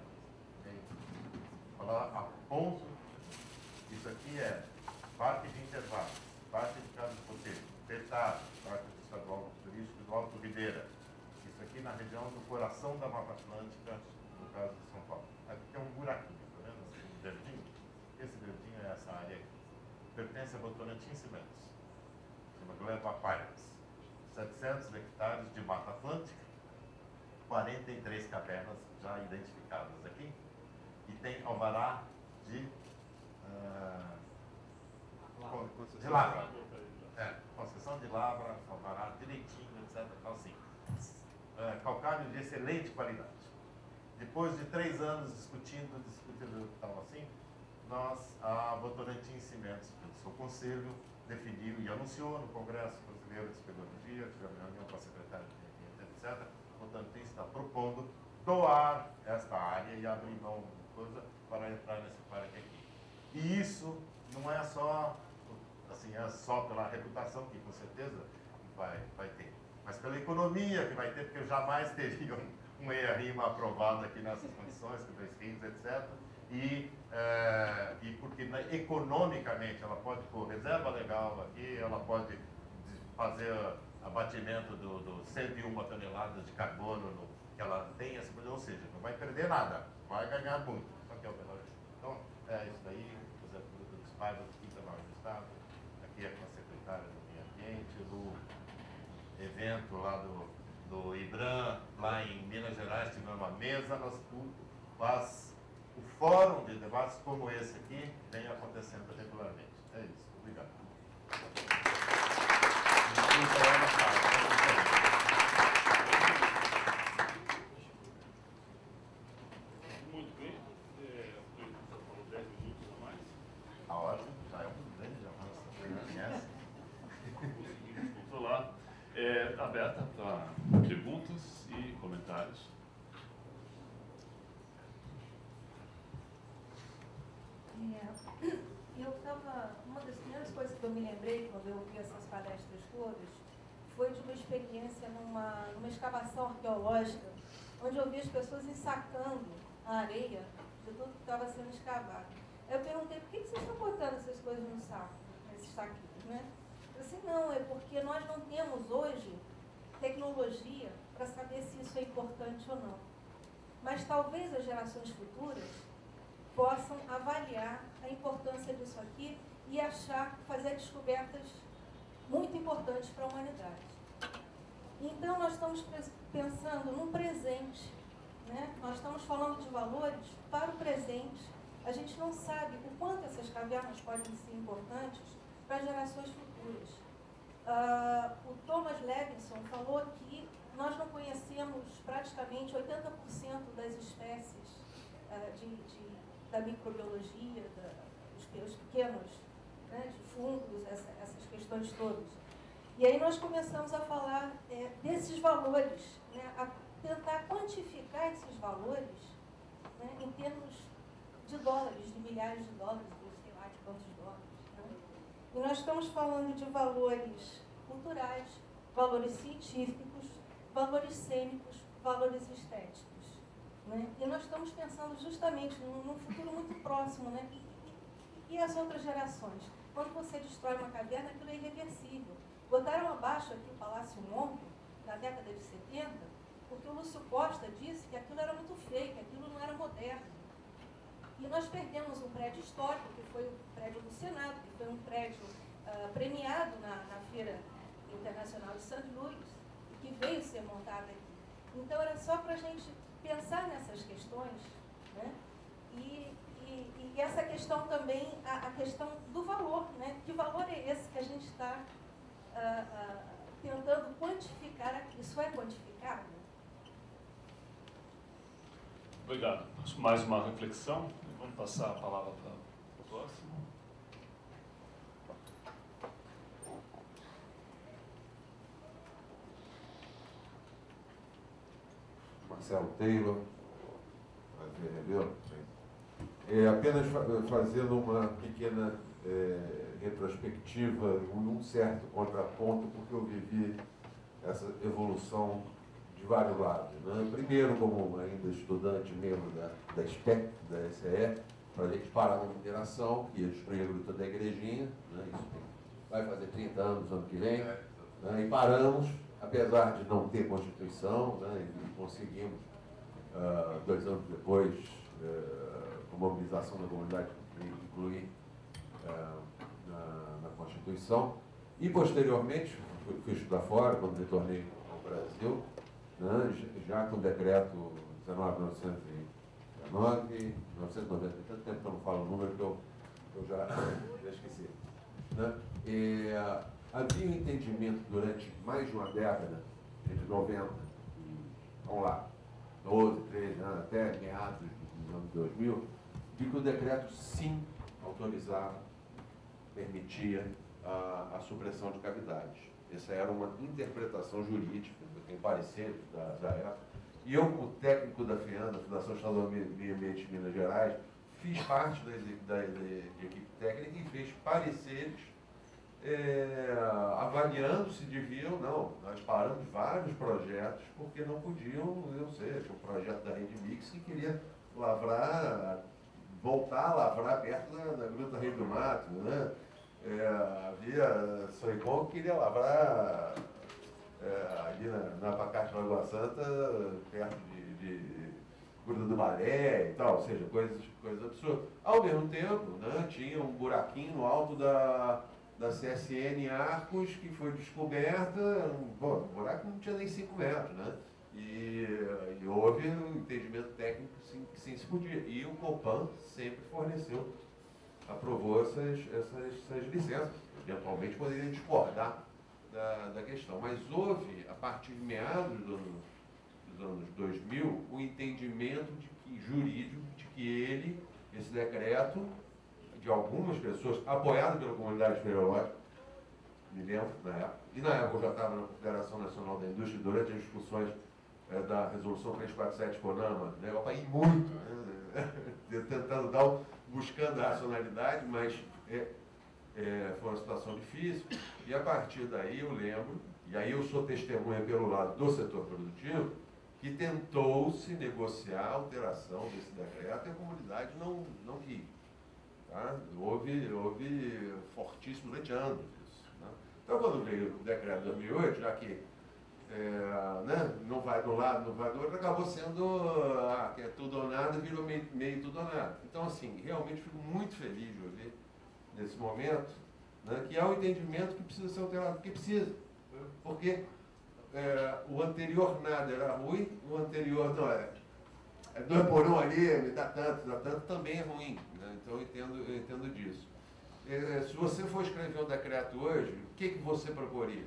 Speaker 1: falar a ponto, isso aqui é Parque de Intervalos, Parque de Casa de Poteiro, Petado, Parque do Estadual Turístico do Alto Ribeira. Isso aqui na região do coração da Mata Atlântica, no caso de São Paulo. Aqui tem um buraquinho, tá vendo? Assim, um verdinho. Esse verdinho é essa área aqui. Pertence a Votorantim Cimentos. Gleba Pirates, setecentos hectares de Mata Atlântica, quarenta e três cavernas já identificadas aqui, e tem alvará de, uh, de lavra. É, concessão de lavra, alvará direitinho, etcétera. Assim, uh, calcário de excelente qualidade. Depois de três anos discutindo, discutindo tal assim, nós, a Votorantim Cimentos, pelo seu conselho, definiu e anunciou no Congresso Brasileiro de Espeleologia, tivemos reunião com a secretária de Meio Ambiente, etcétera. Portanto, está propondo doar esta área e abrir mão de coisa para entrar nesse parque aqui. E isso não é só, assim, é só pela reputação, que com certeza vai, vai ter, mas pela economia que vai ter, porque eu jamais teria um, um E A R I M A aprovado aqui nessas condições, com dois rios, etcétera. E, é, e porque né, economicamente ela pode pôr reserva legal aqui, ela pode fazer abatimento do, do cento e uma toneladas de carbono no, que ela tem, essa coisa, ou seja, não vai perder nada, vai ganhar muito. Só que é o menor. Então, é isso daí, o Zé Fruto dos Paivas, quinta maior do Estado, aqui é com a secretária do Meio Ambiente, do evento lá do, do IBRAM, lá em Minas Gerais, tivemos uma mesa, nós faz o fórum de debates como esse aqui vem acontecendo regularmente. É isso. Obrigado.
Speaker 2: Muito bem. É, falou dez minutos ou mais.
Speaker 1: A hora já é um grande avanço. Você conhece?
Speaker 2: Conseguimos controlar. É, aberta para perguntas e comentários.
Speaker 3: É, eu estava, uma das primeiras coisas que eu me lembrei quando eu ouvi essas palestras todas foi de uma experiência numa, numa escavação arqueológica, onde eu vi as pessoas ensacando a areia de tudo que estava sendo escavado. Eu perguntei, por que vocês estão botando essas coisas no saco, nesses saquinhos, né? Eu disse, não, é porque nós não temos hoje tecnologia para saber se isso é importante ou não. mas talvez as gerações futuras possam avaliar a importância disso aqui e achar, fazer descobertas muito importantes para a humanidade. Então, nós estamos pensando no presente, né? Nós estamos falando de valores para o presente. A gente não sabe o quanto essas cavernas podem ser importantes para gerações futuras. Uh, o Thomas Levinson falou que nós não conhecemos praticamente oitenta por cento das espécies uh, de, de, da microbiologia, da, os, os pequenos, né, de fungos, essa, essas questões todas. E aí nós começamos a falar é, desses valores, né, a tentar quantificar esses valores, né, em termos de dólares, de milhares de dólares, ou sei lá de quantos dólares. Né? E nós estamos falando de valores culturais, valores científicos, valores cênicos, valores estéticos. Né? E nós estamos pensando justamente num, num futuro muito próximo, né? E, e, e as outras gerações? Quando você destrói uma caverna, aquilo é irreversível. Botaram abaixo aqui o Palácio Monco, na década de setenta, porque o Lúcio Costa disse que aquilo era muito feio, que aquilo não era moderno. E nós perdemos um prédio histórico, que foi o prédio do Senado, que foi um prédio uh, premiado na, na Feira Internacional de Saint Louis, e que veio ser montado aqui. Então, era só para a gente pensar nessas questões, né? E, e, e essa questão também, a, a questão do valor, né? Que valor é esse que a gente está uh, uh, tentando quantificar aqui? Isso é quantificável?
Speaker 2: Obrigado. Mais uma reflexão. Vamos passar a palavra para o próximo.
Speaker 4: Marcelo Taylor, prazer revê-lo. É, apenas fa fazendo uma pequena é, retrospectiva, um certo contraponto, porque eu vivi essa evolução de vários lados. Né? Primeiro, como ainda estudante, membro da, da S P E C, da S E E, para a gente parar na mineração, que ia destruir a gruta da igrejinha, né? Isso tem, vai fazer trinta anos ano que vem, né? E paramos, apesar de não ter Constituição, né? E conseguimos, uh, dois anos depois, uh, com a mobilização da comunidade, incluir uh, na, na Constituição. E, posteriormente, fui, fui estudar fora, quando retornei ao Brasil, né, já com o decreto dezenove mil novecentos e dezenove, mil novecentos e noventa, tanto tempo que eu não falo o número que eu, eu já, já esqueci. Né? E, uh, havia um entendimento durante mais de uma década, entre noventa e, vamos lá, doze, treze anos, até meados dos anos dois mil, de que o decreto sim autorizava, permitia a, a supressão de cavidades. Essa era uma interpretação jurídica, eu tenho pareceres da, da época. E eu, como técnico da FEAN, da Fundação Estadual de Meio Ambiente de Minas Gerais, fiz parte da, da, da equipe técnica e fez pareceres é, avaliando se deviam, não. Nós paramos vários projetos porque não podiam, eu sei, tinha um projeto da Rede Mix que queria lavrar, voltar a lavrar perto da, da Gruta Rei do Mato, né? É, havia Soicon que queria lavrar é, ali na, na Abacate Lagoa Santa, perto de, de Gruta do Balé e tal, ou seja, coisas, coisas absurdas. Ao mesmo tempo, né, tinha um buraquinho no alto da, da C S N Arcos que foi descoberta, um, bom, o buraco não tinha nem cinco metros, né? E, e houve um entendimento técnico sim, que sim se podia. E o Copan sempre forneceu, aprovou essas, essas, essas licenças. Eventualmente poderia discordar da, da questão. Mas houve, a partir de meados do, dos anos dois mil, o entendimento de que, jurídico de que ele, esse decreto, de algumas pessoas, apoiado pela comunidade espeleológica, me lembro na época, e na época eu já estava na Confederação Nacional da Indústria, durante as discussões é, da Resolução trezentos e quarenta e sete CONAMA, né, eu apanhei muito, né, tentando dar, buscando a racionalidade, mas é, é, foi uma situação difícil, e a partir daí eu lembro, e aí eu sou testemunha pelo lado do setor produtivo, que tentou-se negociar a alteração desse decreto e a comunidade não, não quis. Tá? Houve, houve fortíssimo durante anos isso. Né? Então, quando veio o decreto de dois mil e oito, já que é, né, não vai de um lado, não vai do outro, acabou sendo, ah, que é tudo ou nada, virou meio, meio tudo ou nada. Então, assim, realmente fico muito feliz de ouvir, nesse momento, né, que há um entendimento que precisa ser alterado, porque precisa. Porque é, o anterior nada era ruim, o anterior não é. É dois por um ali, me dá tanto, dá tanto, também é ruim. Né? Então eu entendo, eu entendo disso. É, se você for escrever um decreto hoje, o que, que você proporia?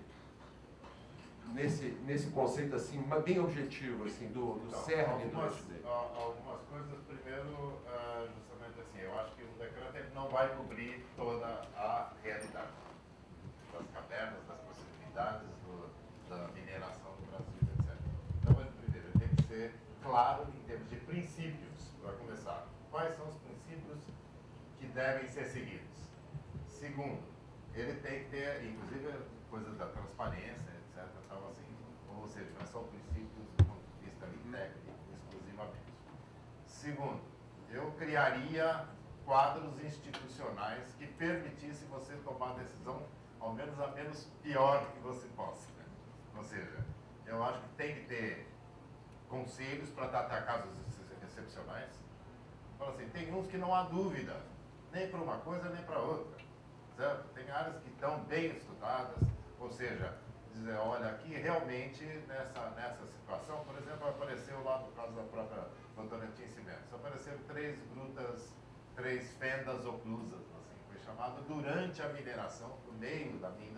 Speaker 4: Nesse, nesse conceito assim, bem objetivo, assim, do, do
Speaker 1: Então,
Speaker 4: cerne do
Speaker 1: algumas,
Speaker 4: S D.
Speaker 1: algumas coisas, primeiro, uh, justamente assim, eu acho que o decreto ele não vai cobrir toda a realidade das cavernas, das possibilidades do, da mineração do Brasil, etcétera. Então, ele, primeiro, ele tem que ser claro em termos de princípios, para começar. Quais são os princípios que devem ser seguidos? Segundo, ele tem que ter, inclusive, coisas da transparência, etcétera. Então, assim, ou seja, não é só princípios do ponto de vista ali, técnico, exclusivamente. Segundo, eu criaria quadros institucionais que permitissem você tomar a decisão, ao menos a menos pior que você possa. Né? Ou seja, eu acho que tem que ter conselhos para tratar casos excepcionais. Então, assim, tem uns que não há dúvida, nem para uma coisa nem para outra. Certo? Tem áreas que estão bem estudadas, ou seja, dizer, olha, aqui realmente nessa, nessa situação, por exemplo, apareceu lá no caso da própria Votorantim Cimentos, apareceram três grutas, três fendas oclusas, assim, foi chamado durante a mineração, no meio da mina,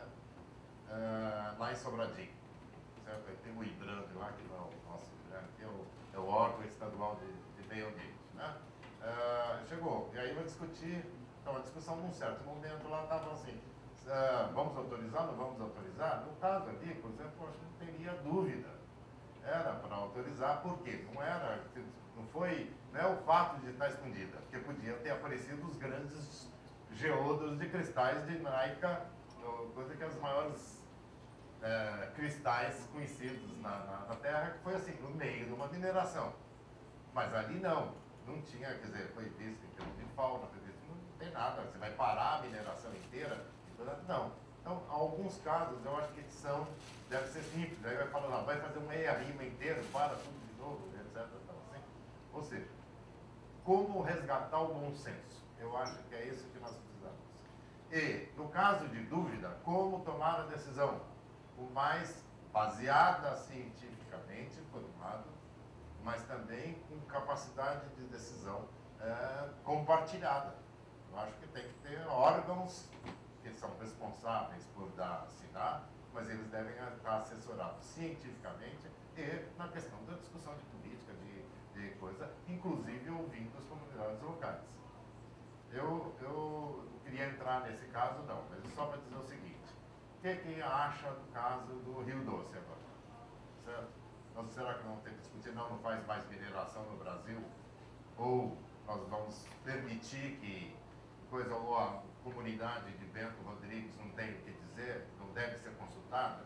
Speaker 1: uh, lá em Sobradinho. Certo? Aí tem o IBRAM lá, que não é o nosso IBRAM, que é o, é o órgão estadual de, de meio ambiente. Né? Uh, chegou, e aí vai discutir. Então, a discussão, num certo momento, lá estava assim, uh, vamos autorizar, não vamos autorizar? No caso ali, por exemplo, eu acho que não teria dúvida. Era para autorizar, por quê? Não era, não foi, não é o fato de estar escondida, porque podia ter aparecido os grandes geodos de cristais de naica, coisa que as maiores é, cristais conhecidos na, na, na Terra, que foi assim, no meio de uma mineração. Mas ali não, não tinha, quer dizer, foi visto em termos de fauna, foi visto, não tem nada, você vai parar a mineração inteira, não. Então, alguns casos, eu acho que são, deve ser simples, aí vai falar, não, vai fazer um meia-rima inteiro, para tudo de novo, etcétera. Então, assim. Ou seja, como resgatar o bom senso? Eu acho que é isso que nós precisamos. E, no caso de dúvida, como tomar a decisão? O mais baseada cientificamente, por um lado, mas também com capacidade de decisão é, compartilhada. Eu acho que tem que ter órgãos que são responsáveis por dar, assinar, mas eles devem estar assessorados cientificamente e na questão da discussão de política, de, de coisa, inclusive ouvindo as comunidades locais. Eu, eu queria entrar nesse caso, não, mas só para dizer o seguinte, o que quem acha do caso do Rio Doce agora? Certo? Nós, será que não tem que discutir, não, não faz mais mineração no Brasil? Ou nós vamos permitir que coisa, ou a comunidade de Bento Rodrigues não tem o que dizer, não deve ser consultada?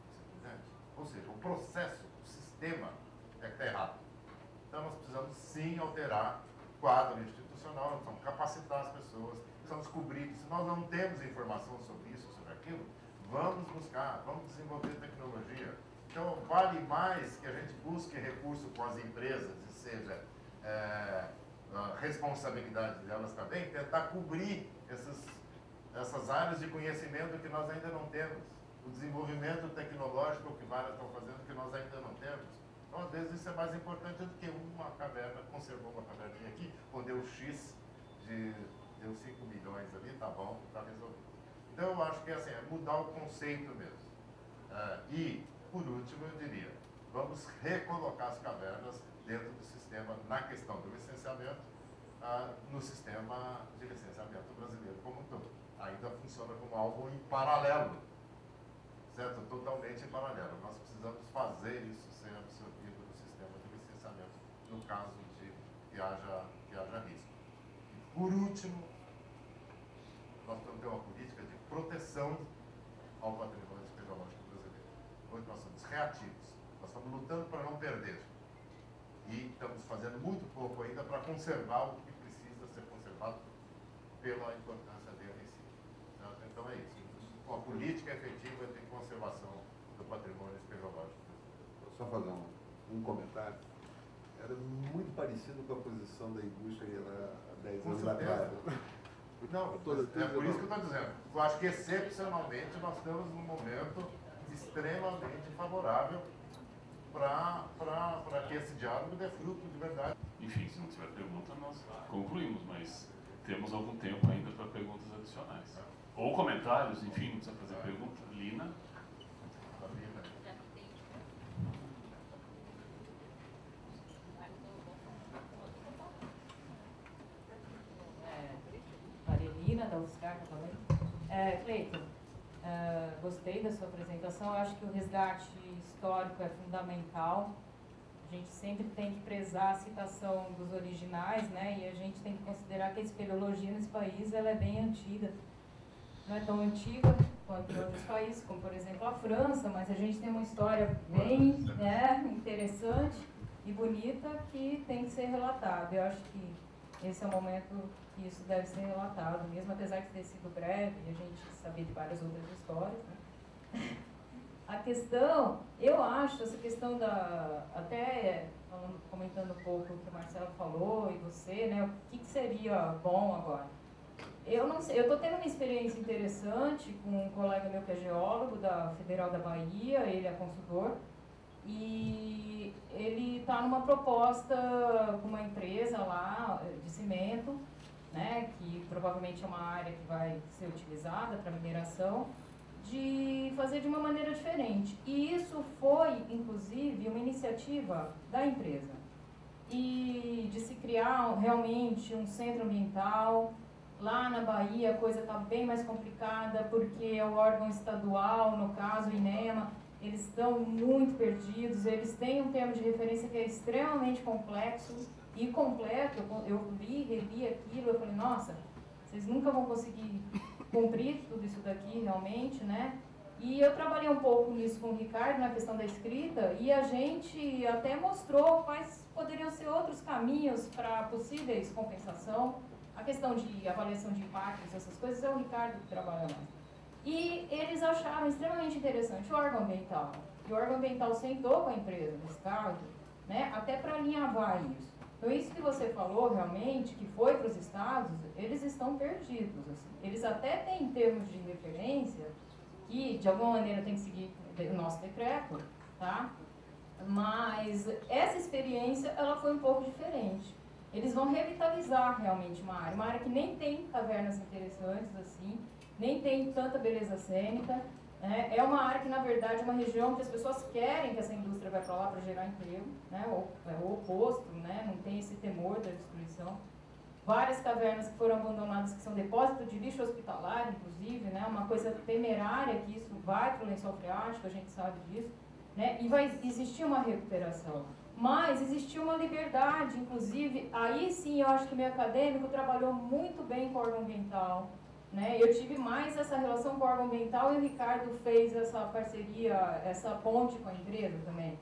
Speaker 1: Ou seja, o processo, o sistema é que está errado. Então nós precisamos sim alterar o quadro institucional, nós precisamos capacitar as pessoas, precisamos cobrir. Se nós não temos informação sobre isso, sobre aquilo, vamos buscar, vamos desenvolver tecnologia. Então vale mais que a gente busque recurso com as empresas, e seja é, a responsabilidade delas também, tentar cobrir essas, essas áreas de conhecimento que nós ainda não temos. O desenvolvimento tecnológico que várias estão fazendo que nós ainda não temos. Então, às vezes, isso é mais importante do que uma caverna, conservou uma caverninha aqui, ou deu X, de, deu cinco milhões ali, tá bom, está resolvido. Então, eu acho que assim, é mudar o conceito mesmo. Uh, e, por último, eu diria, vamos recolocar as cavernas dentro do sistema, na questão do licenciamento, uh, no sistema de licenciamento brasileiro como um todo. Ainda funciona como algo em paralelo, certo? Totalmente em paralelo. Nós precisamos fazer isso ser absorvido no sistema de licenciamento, no caso de que haja, que haja risco. E, por último, nós temos que ter uma política de proteção ao patrimônio espeleológico brasileiro. Hoje nós somos reativos, nós estamos lutando para não perder. E estamos fazendo muito pouco ainda para conservar o que precisa ser conservado pela importância dele em si. Certo? Então é isso. Uma política efetiva de conservação do patrimônio espeleológico.
Speaker 4: só fazer um, um comentário. Era muito parecido com a posição da indústria há dez anos atrás.
Speaker 1: Não, é por isso que eu estou dizendo. Eu acho que, excepcionalmente, nós estamos num momento extremamente favorável para que esse diálogo dê fruto de verdade.
Speaker 2: Enfim, se não tiver pergunta, nós concluímos, mas temos algum tempo ainda para perguntas adicionais. Ou comentários, enfim, não precisa fazer pergunta. Lina?
Speaker 5: Marilina, da U F S C A R também. É, Cleiton, é, gostei da sua apresentação. Eu acho que o resgate histórico é fundamental. A gente sempre tem que prezar a citação dos originais, né? E a gente tem que considerar que a espeleologia nesse país ela é bem antiga. Não é tão antiga quanto em outros países, como por exemplo a França, mas a gente tem uma história bem, né, interessante e bonita que tem que ser relatada. Eu acho que esse é o momento que isso deve ser relatado, mesmo apesar de ter sido breve e a gente saber de várias outras histórias, né? A questão, eu acho, essa questão da, até falando, comentando um pouco o que o Marcelo falou e você, né, o que, que seria bom agora? Eu não sei, eu estou tendo uma experiência interessante com um colega meu que é geólogo da Federal da Bahia, ele é consultor, e ele está numa proposta com uma empresa lá de cimento, né, que provavelmente é uma área que vai ser utilizada para mineração, de fazer de uma maneira diferente. E isso foi, inclusive, uma iniciativa da empresa. E de se criar realmente um centro ambiental. Lá na Bahia a coisa está bem mais complicada, porque é o órgão estadual, no caso o INEMA, eles estão muito perdidos, eles têm um termo de referência que é extremamente complexo e completo. Eu li, reli aquilo, eu falei, nossa, vocês nunca vão conseguir cumprir tudo isso daqui realmente, né? E eu trabalhei um pouco nisso com o Ricardo, na questão da escrita, e a gente até mostrou quais poderiam ser outros caminhos para possíveis compensação. A questão de avaliação de impactos, essas coisas, é o Ricardo que trabalha mais. E eles acharam extremamente interessante o órgão ambiental. E o órgão ambiental sentou com a empresa, nesse caso, né, até para alinhavar isso. Então, isso que você falou, realmente, que foi para os estados, eles estão perdidos. Assim. Eles até têm termos de referência que, de alguma maneira, tem que seguir o nosso decreto, tá? Mas essa experiência, ela foi um pouco diferente. Eles vão revitalizar realmente uma área, uma área que nem tem cavernas interessantes, assim, nem tem tanta beleza cênica, né? É uma área que, na verdade, é uma região que as pessoas querem que essa indústria vai para lá para gerar emprego, né? O, é o oposto, né? Não tem esse temor da destruição. Várias cavernas que foram abandonadas, que são depósitos de lixo hospitalar, inclusive, né? Uma coisa temerária que isso vai para o lençol freático, a gente sabe disso, né? E vai existir uma recuperação. Mas existia uma liberdade, inclusive, aí sim eu acho que o meio acadêmico trabalhou muito bem com o órgão ambiental, né? Eu tive mais essa relação com o órgão ambiental e o Ricardo fez essa parceria, essa ponte com a empresa também.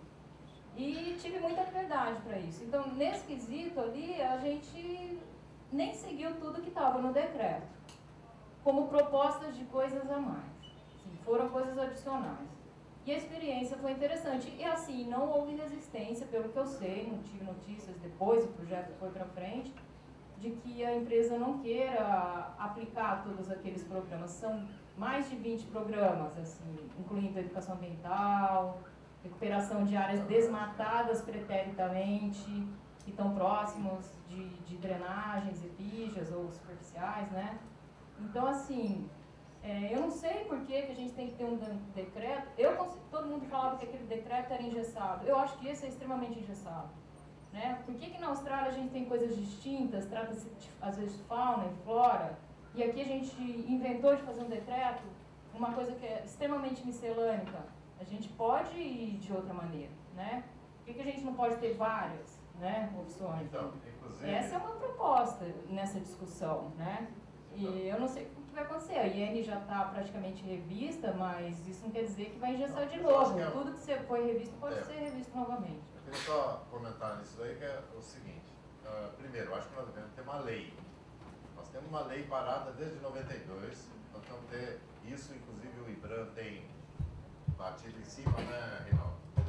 Speaker 5: E tive muita liberdade para isso. Então, nesse quesito ali, a gente nem seguiu tudo que estava no decreto, como propostas de coisas a mais. Sim, foram coisas adicionais. E a experiência foi interessante. E assim, não houve resistência, pelo que eu sei, não tive notícias depois, o projeto foi para frente, de que a empresa não queira aplicar todos aqueles programas. São mais de vinte programas, assim, incluindo educação ambiental, recuperação de áreas desmatadas preternamente, que estão próximos de, de drenagens, epígeas ou superficiais, né? Então, assim... É, eu não sei por que, que a gente tem que ter um decreto. Eu consigo, todo mundo falava que aquele decreto era engessado. Eu acho que esse é extremamente engessado. Né? Por que, que na Austrália a gente tem coisas distintas, trata-se às vezes de fauna e flora, e aqui a gente inventou de fazer um decreto, uma coisa que é extremamente miscelânica? A gente pode ir de outra maneira. Né? Por que, que a gente não pode ter várias, né, opções?
Speaker 1: Então, inclusive...
Speaker 5: Essa é uma proposta nessa discussão. Né? E eu não sei o que vai acontecer. A I N já está praticamente revista, mas isso não quer dizer que vai engessar de novo. É... Tudo que foi revisto pode é. ser revisto novamente.
Speaker 1: Eu queria só comentar nisso aí, que é o seguinte. Uh, primeiro, eu acho que nós devemos ter uma lei. Nós temos uma lei parada desde noventa e dois. Nós temos que ter isso, inclusive o IBRAM tem batido em cima, né, Reinaldo? Nós temos que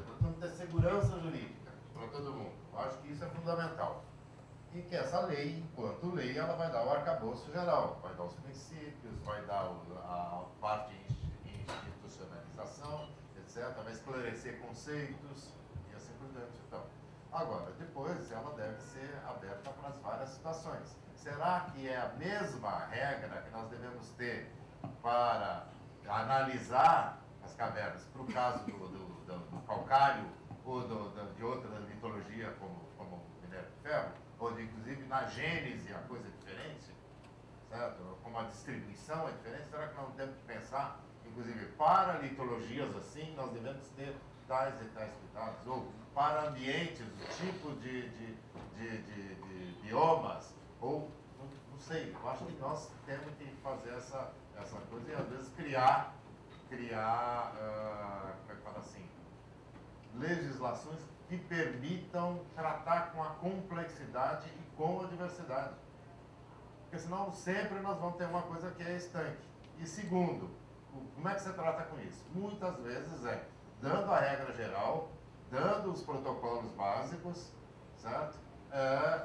Speaker 1: de segurança jurídica para todo mundo. Eu acho que isso é fundamental. E que essa lei, enquanto lei, ela vai dar o arcabouço geral, vai dar os princípios, vai dar o, a parte de institucionalização, etcétera, vai esclarecer conceitos e assim por diante. Então, agora, depois, ela deve ser aberta para as várias situações. Será que é a mesma regra que nós devemos ter para analisar as cavernas, para o caso do, do, do, do calcário ou do, do, de outra mitologia como, como o minério de ferro? Ou de, inclusive na gênese a coisa é diferente, certo? Como a distribuição é diferente, será que nós não temos que pensar, inclusive para litologias assim, nós devemos ter tais e tais cuidados? Ou para ambientes, o tipo de, de, de, de, de biomas, ou não, não sei, eu acho que nós temos que fazer essa, essa coisa e às vezes criar, criar, uh, como é que fala assim, legislações que permitam tratar com a complexidade e com a diversidade. Porque senão sempre nós vamos ter uma coisa que é estanque. E segundo, como é que você trata com isso? Muitas vezes é dando a regra geral, dando os protocolos básicos, certo? É,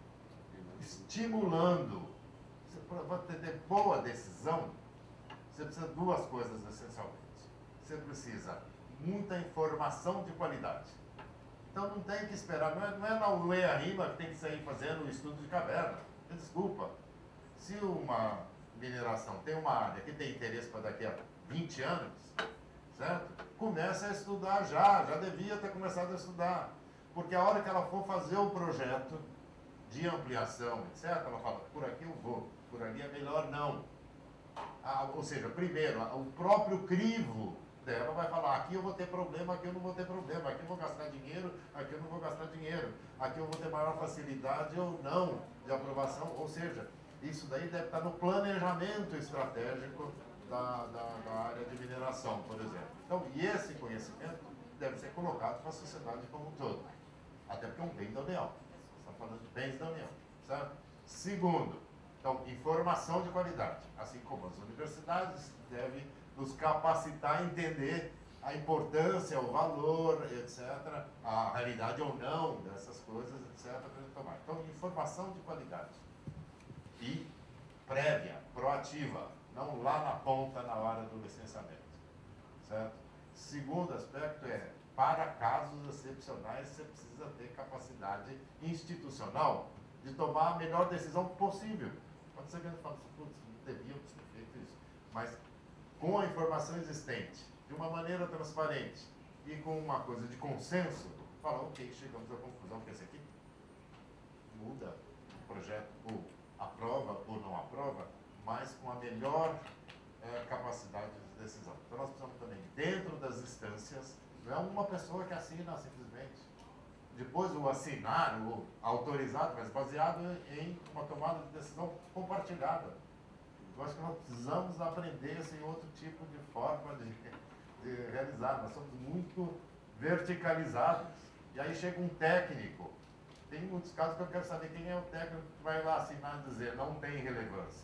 Speaker 1: estimulando. Para ter boa decisão, você precisa de duas coisas essencialmente. Você precisa muita informação de qualidade. Então não tem que esperar, não é, não é na U E A RIMA que tem que sair fazendo o estudo de caverna. Desculpa. Se uma mineração tem uma área que tem interesse para daqui a vinte anos, certo? Começa a estudar já, já devia ter começado a estudar. Porque a hora que ela for fazer o projeto de ampliação, etcétera, ela fala, por aqui eu vou, por ali é melhor não. Ah, ou seja, primeiro, o próprio crivo dela vai falar, aqui eu vou ter problema, aqui eu não vou ter problema, aqui eu vou gastar dinheiro, aqui eu não vou gastar dinheiro, aqui eu vou ter maior facilidade ou não de aprovação, ou seja, isso daí deve estar no planejamento estratégico da, da, da área de mineração, por exemplo. Então, e esse conhecimento deve ser colocado para a sociedade como um todo, até porque é um bem da União, você está falando de bens da União, certo? Segundo, então, informação de qualidade, assim como as universidades devem nos capacitar a entender a importância, o valor, etcétera, a realidade ou não dessas coisas, etcétera, para ele tomar. Então, informação de qualidade. E prévia, proativa, não lá na ponta, na hora do licenciamento. Certo? Segundo aspecto é, para casos excepcionais, você precisa ter capacidade institucional de tomar a melhor decisão possível. Pode ser que a gente fale assim, putz, devíamos ter feito isso. Mas com a informação existente, de uma maneira transparente e com uma coisa de consenso, fala, ok, chegamos à conclusão que esse aqui muda o projeto, ou aprova ou não aprova, mas com a melhor é, capacidade de decisão. Então nós precisamos também, dentro das instâncias, não é uma pessoa que assina simplesmente. Depois o assinar, o autorizado, mas baseado em uma tomada de decisão compartilhada. Eu acho que nós precisamos aprender esse outro tipo de forma de, de realizar. Nós somos muito verticalizados. E aí chega um técnico. Tem muitos casos que eu quero saber quem é o técnico que vai lá assinar e dizer não tem relevância.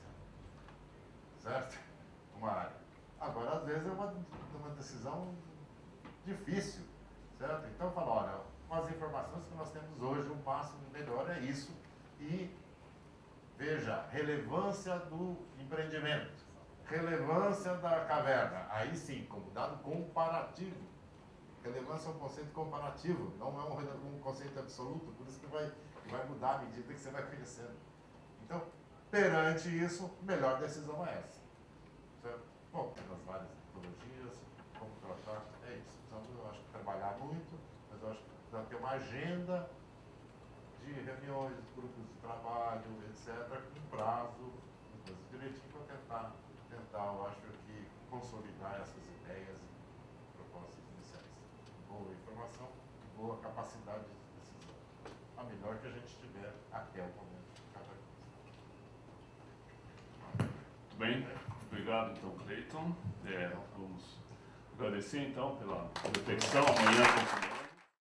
Speaker 1: Certo? Uma área. Agora, às vezes, é uma, uma decisão difícil. Certo? Então, eu falo, olha, com as informações que nós temos hoje, o máximo melhor é isso. E veja, relevância do empreendimento, relevância da caverna, aí sim, como dado comparativo. Relevância é um conceito comparativo, não é um, um conceito absoluto, por isso que vai, vai mudar à medida que você vai conhecendo. Então, perante isso, melhor decisão é essa. Certo? Bom, nas várias metodologias, como tratar, é isso. Precisamos, eu acho, trabalhar muito, mas eu acho que precisa ter uma agenda de reuniões, grupos de trabalho, etcétera, com prazo, coisas direitinho para tentar, tentar, eu acho que, consolidar essas ideias e propostas iniciais. Boa informação, boa capacidade de decisão. A melhor que a gente tiver até o momento de cada coisa.
Speaker 2: Muito bem, obrigado então, Cleiton. É, vamos agradecer então pela reflexão, amanhã continuamos.